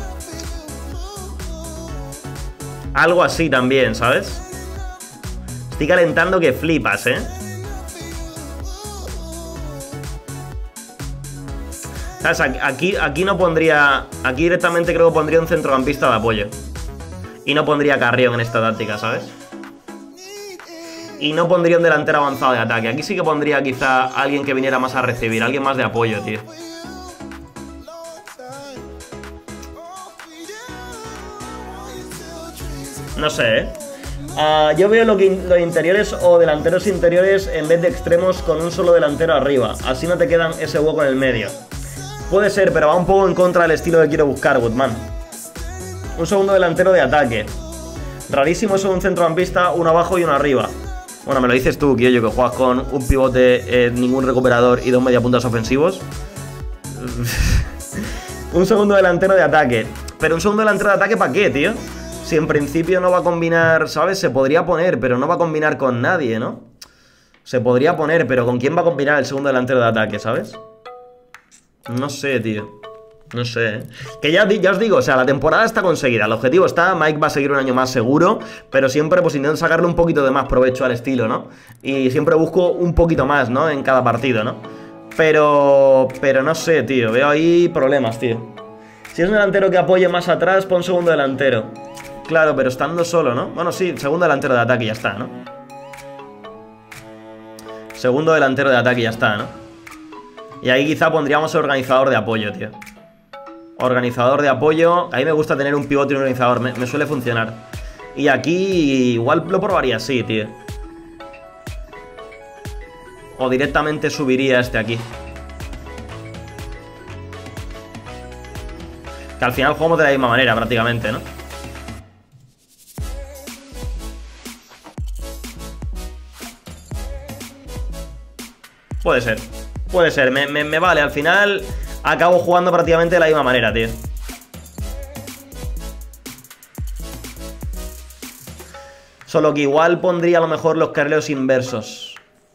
Algo así también, ¿sabes? Estoy calentando que flipas, ¿Sabes? Aquí no pondría... Aquí directamente creo que pondría un centrocampista de apoyo. Y no pondría Carrión en esta táctica, ¿sabes? Y no pondría un delantero avanzado de ataque. Aquí sí que pondría quizá alguien que viniera más a recibir. Alguien más de apoyo, tío. No sé, yo veo los interiores o delanteros interiores en vez de extremos con un solo delantero arriba. Así no te quedan ese hueco en el medio. Puede ser, pero va un poco en contra del estilo que quiero buscar, Woodman. Un segundo delantero de ataque. Rarísimo eso de un centrocampista, uno abajo y uno arriba. Bueno, me lo dices tú, Kiyoyo, que juegas con un pivote, ningún recuperador y 2 mediapuntas ofensivos. Un segundo delantero de ataque. Pero un segundo delantero de ataque, ¿para qué, tío? Si en principio no va a combinar, ¿sabes? Se podría poner, pero no va a combinar con nadie, ¿no? Se podría poner, pero ¿con quién va a combinar el segundo delantero de ataque, ¿sabes? No sé, tío. No sé, Que ya os digo, o sea, la temporada está conseguida. El objetivo está, Mike va a seguir un año más seguro. Pero siempre pues intento sacarle un poquito de más provecho al estilo, ¿no? Y siempre busco un poquito más, ¿no? En cada partido, ¿no? Pero no sé, tío. Veo ahí problemas, tío. Si es un delantero que apoye más atrás, pon segundo delantero. Claro, pero estando solo, ¿no? Bueno, sí, segundo delantero de ataque y ya está, ¿no? Segundo delantero de ataque y ya está, ¿no? Y ahí quizá pondríamos el organizador de apoyo, tío. Organizador de apoyo. A mí me gusta tener un pivote y un organizador. Me suele funcionar. Y aquí igual lo probaría así, tío. O directamente subiría este aquí. Que al final jugamos de la misma manera prácticamente, ¿no? Puede ser. Puede ser, me vale. Al final acabo jugando prácticamente de la misma manera, tío. Solo que igual pondría a lo mejor los carrileros inversos.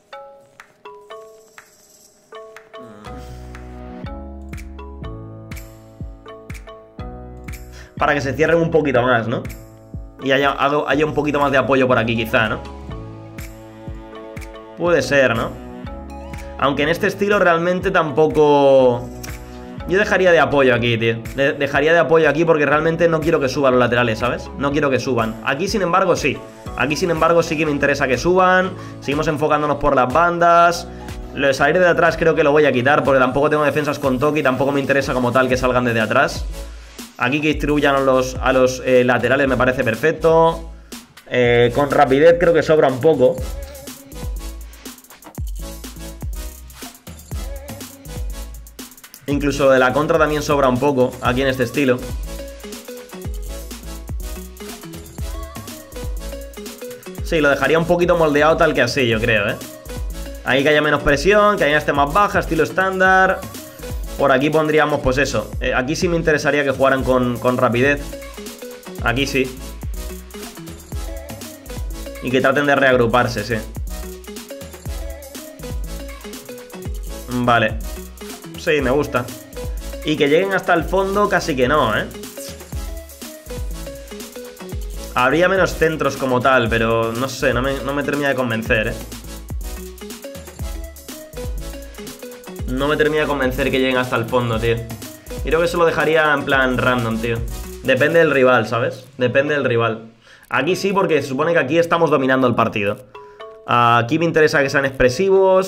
Para que se cierren un poquito más, ¿no? Y haya un poquito más de apoyo por aquí quizá, ¿no? Puede ser, ¿no? Aunque en este estilo realmente tampoco... Yo dejaría de apoyo aquí, tío. Dejaría de apoyo aquí porque realmente no quiero que suban los laterales, ¿sabes? No quiero que suban. Aquí, sin embargo, sí. Aquí, sin embargo, sí que me interesa que suban. Seguimos enfocándonos por las bandas. Lo de salir de atrás creo que lo voy a quitar porque tampoco tengo defensas con toque y tampoco me interesa como tal que salgan desde atrás. Aquí que distribuyan a los laterales me parece perfecto. Con rapidez creo que sobra un poco. Incluso de la contra también sobra un poco aquí en este estilo. Sí, lo dejaría un poquito moldeado tal que así, yo creo, Ahí que haya menos presión, que haya esté más baja, estilo estándar. Por aquí pondríamos, pues eso. Aquí sí me interesaría que jugaran con rapidez. Aquí sí. Y que traten de reagruparse, sí. Vale. Sí, me gusta. Y que lleguen hasta el fondo casi que no, Habría menos centros como tal, pero no sé, no me termina de convencer, No me termina de convencer que lleguen hasta el fondo, tío. Y creo que eso lo dejaría en plan random, tío. Depende del rival, ¿sabes? Depende del rival. Aquí sí, porque se supone que aquí estamos dominando el partido. Aquí me interesa que sean expresivos,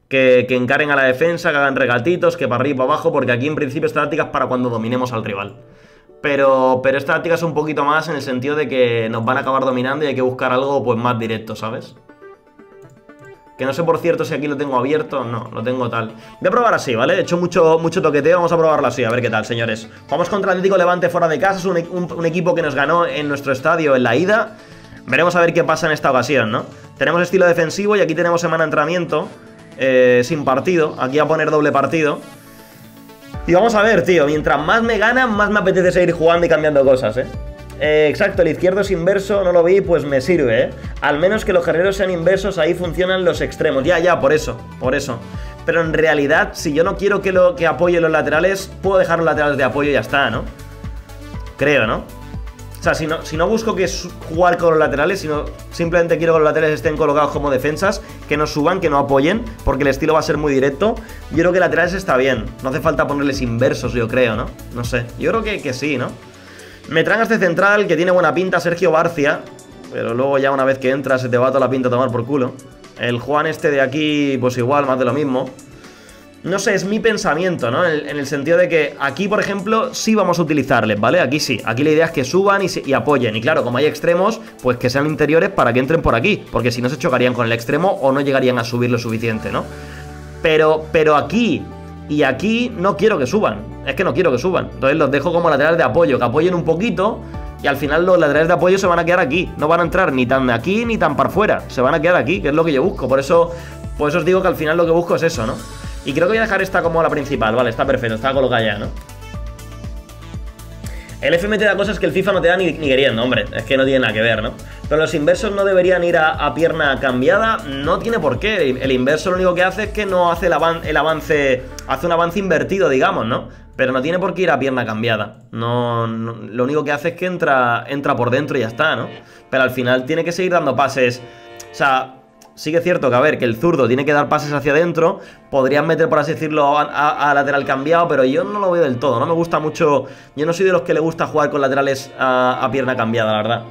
que encaren a la defensa, que hagan regatitos, que para arriba y para abajo, porque aquí en principio esta táctica es para cuando dominemos al rival. Pero esta táctica es un poquito más en el sentido de que nos van a acabar dominando y hay que buscar algo pues más directo, ¿sabes? Que no sé, por cierto, si aquí lo tengo abierto. No, lo tengo tal. Voy a probar así, ¿vale? He hecho mucho toqueteo. Vamos a probarlo así, a ver qué tal, señores. Vamos contra el Atlético Levante fuera de casa. Es un equipo que nos ganó en nuestro estadio en la ida. Veremos a ver qué pasa en esta ocasión, ¿no? Tenemos estilo defensivo y aquí tenemos semana de entrenamiento sin partido. Aquí a poner doble partido. Y vamos a ver, tío. Mientras más me ganan, más me apetece seguir jugando y cambiando cosas, exacto, el izquierdo es inverso, no lo vi, pues me sirve, Al menos que los guerreros sean inversos, ahí funcionan los extremos. Ya, por eso. Pero en realidad, si yo no quiero que apoye los laterales, puedo dejar los laterales de apoyo y ya está, ¿no? Creo, ¿no? O sea, si no busco que jugar con los laterales, sino simplemente quiero que los laterales estén colocados como defensas, que no suban, que no apoyen, porque el estilo va a ser muy directo. Yo creo que laterales está bien. No hace falta ponerles inversos, yo creo, ¿no? No sé. Yo creo que sí, ¿no? Me traen a este central que tiene buena pinta, Sergio Barcia. Pero luego ya una vez que entras se te va toda la pinta a tomar por culo. El Juan este de aquí, pues igual, más de lo mismo. No sé, es mi pensamiento, ¿no? En el sentido de que aquí, por ejemplo, sí vamos a utilizarles, ¿vale? Aquí sí. Aquí la idea es que suban y apoyen. Y claro, como hay extremos, pues que sean interiores para que entren por aquí. Porque si no se chocarían con el extremo o no llegarían a subir lo suficiente, ¿no? Pero aquí y aquí no quiero que suban. Es que no quiero que suban. Entonces los dejo como laterales de apoyo, que apoyen un poquito. Y al final los laterales de apoyo se van a quedar aquí. No van a entrar ni tan aquí ni tan para afuera. Se van a quedar aquí, que es lo que yo busco. Por eso os digo que al final lo que busco es eso, ¿no? Y creo que voy a dejar esta como la principal. Vale, está perfecto, está colocada ya, ¿no? El FMT da cosas que el FIFA no te da ni queriendo, hombre. Es que no tiene nada que ver, ¿no? Pero los inversos no deberían ir a pierna cambiada. No tiene por qué. El inverso lo único que hace es que no hace el avance. Hace un avance invertido, digamos, ¿no? Pero no tiene por qué ir a pierna cambiada. No, lo único que hace es que entra por dentro y ya está, ¿no? Pero al final tiene que seguir dando pases. O sea, sí que es cierto que, a ver, que el zurdo tiene que dar pases hacia adentro. Podrían meter, por así decirlo, a lateral cambiado, pero yo no lo veo del todo. No me gusta mucho. Yo no soy de los que le gusta jugar con laterales a pierna cambiada, la verdad.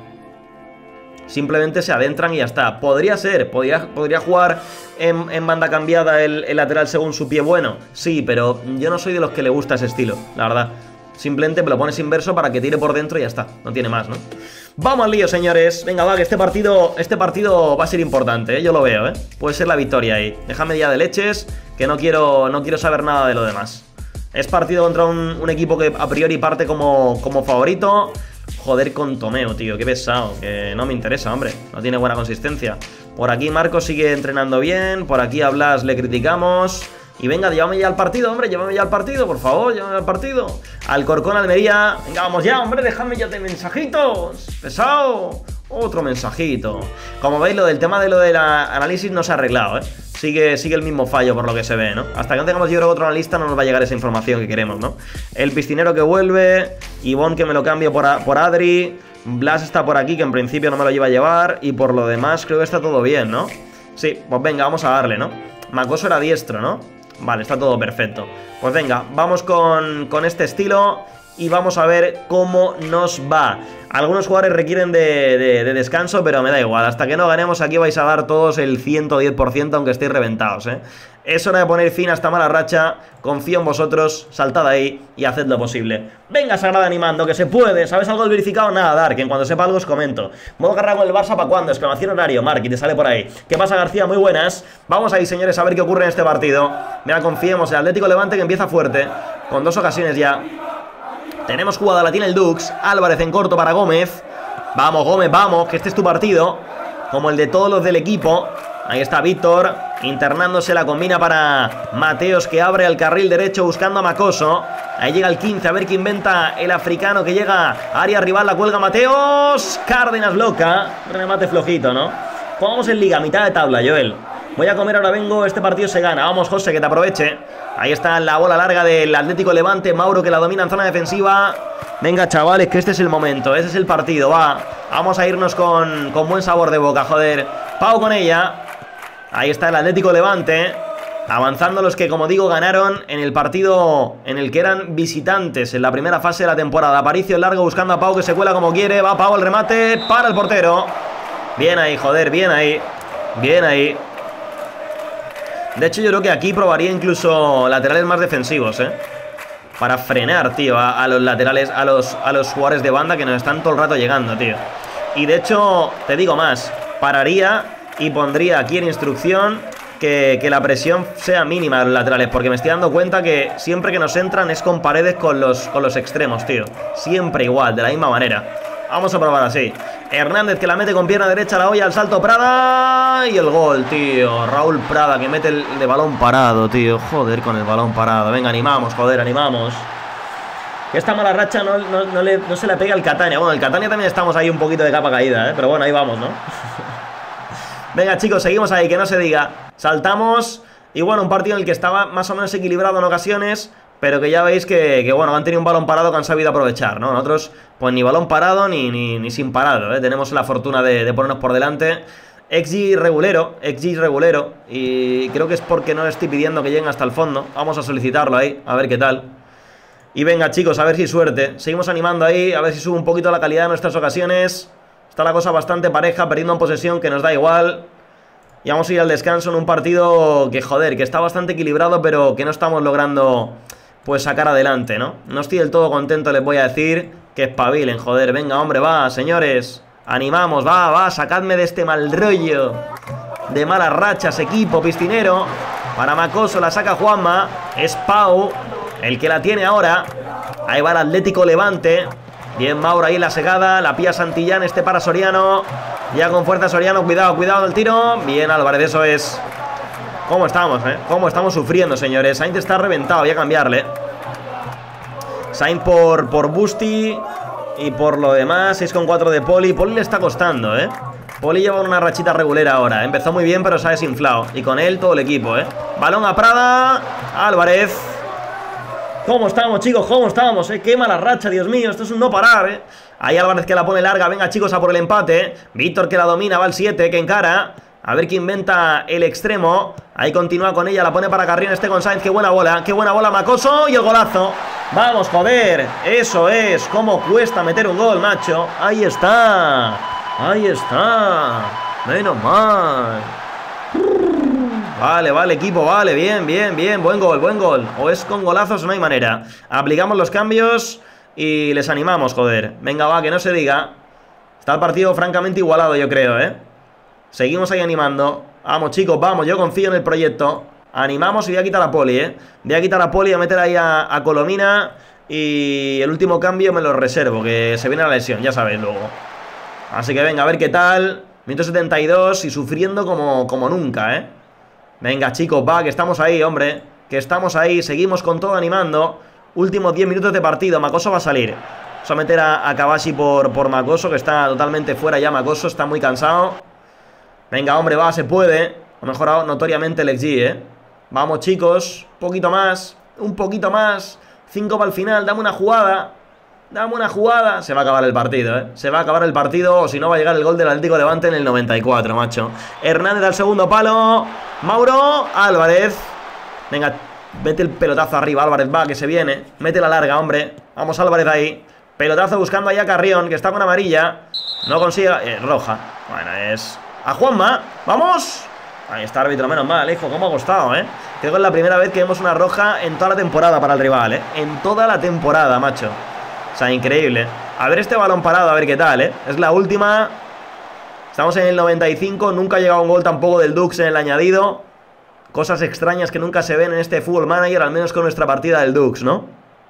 Simplemente se adentran y ya está. Podría ser, podría jugar en banda cambiada el lateral según su pie bueno. Sí, pero yo no soy de los que le gusta ese estilo, la verdad. Simplemente me lo pones inverso para que tire por dentro y ya está. No tiene más, ¿no? Vamos al lío, señores. Venga, va, que este partido va a ser importante, yo lo veo, Puede ser la victoria ahí. Déjame ya de leches, que no quiero saber nada de lo demás. Es partido contra un equipo que a priori parte como favorito. Joder con Tomeo, tío, qué pesado. Que no me interesa, hombre, no tiene buena consistencia. Por aquí Marcos sigue entrenando bien. Por aquí a Blas le criticamos. Y venga, llévame ya al partido, hombre, llévame ya al partido, por favor, llévame al partido. Alcorcón, Almería. Venga, vamos ya, hombre, déjame ya de mensajitos. Pesado. Otro mensajito. Como veis, lo del tema de lo del análisis no se ha arreglado, Sigue el mismo fallo por lo que se ve, ¿no? Hasta que no tengamos, yo creo, otro analista no nos va a llegar esa información que queremos, ¿no? El piscinero que vuelve. Ivonne que me lo cambio por Adri. Blas está por aquí, que en principio no me lo lleva a llevar. Y por lo demás creo que está todo bien, ¿no? Sí, pues venga, vamos a darle, ¿no? Macoso era diestro, ¿no? Vale, está todo perfecto. Pues venga, vamos con este estilo y vamos a ver cómo nos va. Algunos jugadores requieren de descanso, pero me da igual. Hasta que no ganemos aquí vais a dar todos el 110%, aunque estéis reventados, Es hora de poner fin a esta mala racha. Confío en vosotros, saltad ahí y haced lo posible. Venga, Sagrada animando, que se puede. ¿Sabes algo del verificado? Nada, Dark, que en cuando sepa algo os comento. Modo carrera con el Barça, ¿para cuándo? Exclamación horario, Mark, y te sale por ahí. ¿Qué pasa, García? Muy buenas. Vamos ahí, señores, a ver qué ocurre en este partido. Mira, confiemos, el Atlético Levante que empieza fuerte, con 2 ocasiones ya. Tenemos jugada, la tiene el Dux. Álvarez en corto para Gómez. Vamos, Gómez, vamos, que este es tu partido. Como el de todos los del equipo. Ahí está Víctor, internándose, la combina para Mateos, que abre al carril derecho buscando a Macoso. Ahí llega el 15, a ver qué inventa el africano, que llega área rival, la cuelga Mateos. Cárdenas loca, remate flojito, ¿no? Jugamos en liga, mitad de tabla, Joel. Voy a comer, ahora vengo, este partido se gana. Vamos, José, que te aproveche. Ahí está la bola larga del Atlético Levante. Mauro que la domina en zona defensiva. Venga, chavales, que este es el momento. Este es el partido, va. Vamos a irnos con buen sabor de boca, joder. Pau con ella. Ahí está el Atlético Levante. Avanzando los que, como digo, ganaron en el partido en el que eran visitantes en la primera fase de la temporada. Aparicio largo buscando a Pau, que se cuela como quiere. Va Pau, el remate para el portero. Bien ahí, joder, bien ahí. Bien ahí. De hecho, yo creo que aquí probaría incluso laterales más defensivos, para frenar, tío, a los laterales, a los jugadores de banda que nos están todo el rato llegando, tío. Y de hecho, te digo más, pararía y pondría aquí en instrucción que la presión sea mínima de los laterales, porque me estoy dando cuenta que siempre que nos entran es con Paredes con los extremos, tío. Siempre igual, de la misma manera. Vamos a probar así. Hernández que la mete con pierna derecha a la olla, al salto Prada y el gol, tío. Raúl Prada que mete el de balón parado, tío. Joder con el balón parado. Venga, animamos, joder, animamos. Que esta mala racha no se le pega al Catania. Bueno, el Catania también estamos ahí un poquito de capa caída, pero bueno, ahí vamos, ¿no? Venga, chicos, seguimos ahí, que no se diga. Saltamos. Y bueno, un partido en el que estaba más o menos equilibrado en ocasiones, pero que ya veis que bueno, han tenido un balón parado que han sabido aprovechar, ¿no? Nosotros, pues ni balón parado ni sin parado, ¿eh? Tenemos la fortuna de ponernos por delante. XG regulero, y creo que es porque no le estoy pidiendo que lleguen hasta el fondo. Vamos a solicitarlo ahí, a ver qué tal. Y venga, chicos, a ver si suerte. Seguimos animando ahí, a ver si sube un poquito la calidad de nuestras ocasiones. Está la cosa bastante pareja, perdiendo en posesión, que nos da igual. Y vamos a ir al descanso en un partido que, joder, que está bastante equilibrado, pero que no estamos logrando, pues, sacar adelante, ¿no? No estoy del todo contento, les voy a decir. Que espabilen, joder. Venga, hombre, va, señores. Animamos, va, sacadme de este mal rollo. De malas rachas, equipo piscinero. Para Macoso, la saca Juanma. Es Pau el que la tiene ahora. Ahí va el Atlético Levante. Bien, Mauro ahí en la segada. La pilla Santillán, este para Soriano. Ya con fuerza Soriano, cuidado del tiro. Bien, Álvarez, eso es. ¿Cómo estamos, cómo estamos sufriendo, señores? Sainz está reventado, voy a cambiarle. Sainz por Busti. Y por lo demás, 6,4 de Poli. Poli le está costando, Poli lleva una rachita regulera ahora. Empezó muy bien, pero se ha desinflado. Y con él todo el equipo, Balón a Prada. Álvarez. ¿Cómo estamos, chicos? ¿Cómo estamos? Qué mala racha, Dios mío. Esto es un no parar, Ahí Álvarez que la pone larga. Venga, chicos, a por el empate. Víctor que la domina, va al 7, que encara. A ver quién inventa el extremo. Ahí continúa con ella, la pone para Carrión, con Sainz. Qué buena bola, Macoso. Y el golazo. Vamos, joder. Eso es. Cómo cuesta meter un gol, macho. Ahí está. Menos mal. Vale, equipo, vale. Bien. Buen gol. O es con golazos o no hay manera. Aplicamos los cambios y les animamos, joder. Venga, va, que no se diga. Está el partido francamente igualado, yo creo, Seguimos ahí animando. Vamos, chicos, vamos, yo confío en el proyecto. Animamos y voy a quitar a Poli, Voy a quitar a Poli, a meter ahí a Colomina. Y el último cambio me lo reservo, que se viene la lesión, ya sabéis luego. Así que venga, a ver qué tal. Minuto 72 y sufriendo como nunca, Venga, chicos, va, que estamos ahí, hombre. Que estamos ahí, seguimos con todo animando. Últimos 10 minutos de partido, Macoso va a salir. Vamos a meter a Kabashi por Macoso, que está totalmente fuera ya. Macoso está muy cansado. Venga, hombre, va, se puede. Ha mejorado notoriamente el XG, Vamos, chicos, un poquito más. 5 para el final, dame una jugada. Se va a acabar el partido, Se va a acabar el partido, o si no va a llegar el gol del Atlético Levante en el 94, macho. Hernández al segundo palo. Mauro, Álvarez. Venga, mete el pelotazo arriba, Álvarez, va, que se viene. Mete la larga, hombre. Vamos, Álvarez ahí. Pelotazo buscando ahí a Carrión, que está con amarilla. No consigue, roja. Bueno, es a Juanma, ¡vamos! Ahí está, árbitro, menos mal, hijo, cómo ha costado, Creo que es la primera vez que vemos una roja en toda la temporada para el rival, En toda la temporada, macho. O sea, increíble. A ver este balón parado, a ver qué tal, Es la última. Estamos en el 95, nunca ha llegado un gol tampoco del Dux en el añadido. Cosas extrañas que nunca se ven en este Football Manager, al menos con nuestra partida del Dux, ¿no?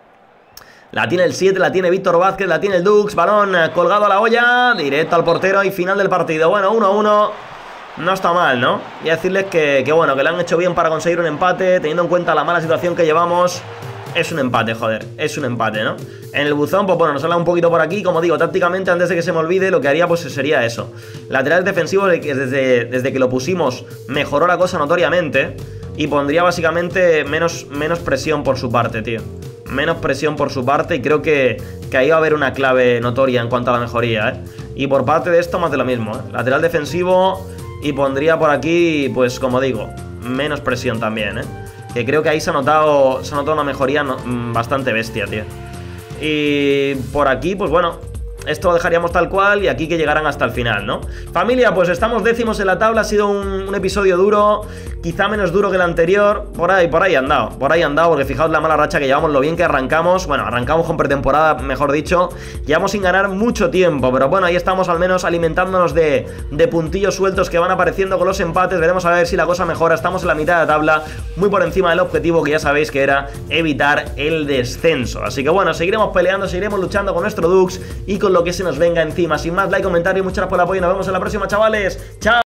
La tiene el 7, la tiene Víctor Vázquez, la tiene el Dux. Balón colgado a la olla, directo al portero y final del partido. Bueno, 1-1. No está mal, ¿no? Y decirles que bueno, que le han hecho bien para conseguir un empate, teniendo en cuenta la mala situación que llevamos. Es un empate, joder, es un empate, ¿no? En el buzón, pues bueno, nos habla un poquito por aquí. Como digo, tácticamente, antes de que se me olvide, lo que haría pues sería eso. Laterales defensivos, que desde que lo pusimos mejoró la cosa notoriamente. Y pondría básicamente menos presión por su parte, tío. Menos presión por su parte, y creo que ahí va a haber una clave notoria en cuanto a la mejoría, Y por parte de esto, más de lo mismo, Lateral defensivo, y pondría por aquí, pues como digo, menos presión también, Que creo que ahí se ha notado una mejoría bastante bestia, tío. Y por aquí, pues bueno, esto lo dejaríamos tal cual y aquí que llegaran hasta el final, ¿no? Familia, pues estamos décimos en la tabla, ha sido un episodio duro, quizá menos duro que el anterior, por ahí han dado, porque fijaos la mala racha que llevamos, lo bien que arrancamos, bueno, arrancamos con pretemporada, mejor dicho, llevamos sin ganar mucho tiempo, pero bueno, ahí estamos al menos alimentándonos de puntillos sueltos que van apareciendo con los empates, veremos a ver si la cosa mejora, estamos en la mitad de la tabla, muy por encima del objetivo que ya sabéis que era evitar el descenso, así que bueno, seguiremos peleando, seguiremos luchando con nuestro Dux y con lo que se nos venga encima. Sin más, like, comentario, muchas gracias por el apoyo y nos vemos en la próxima, chavales. ¡Chao!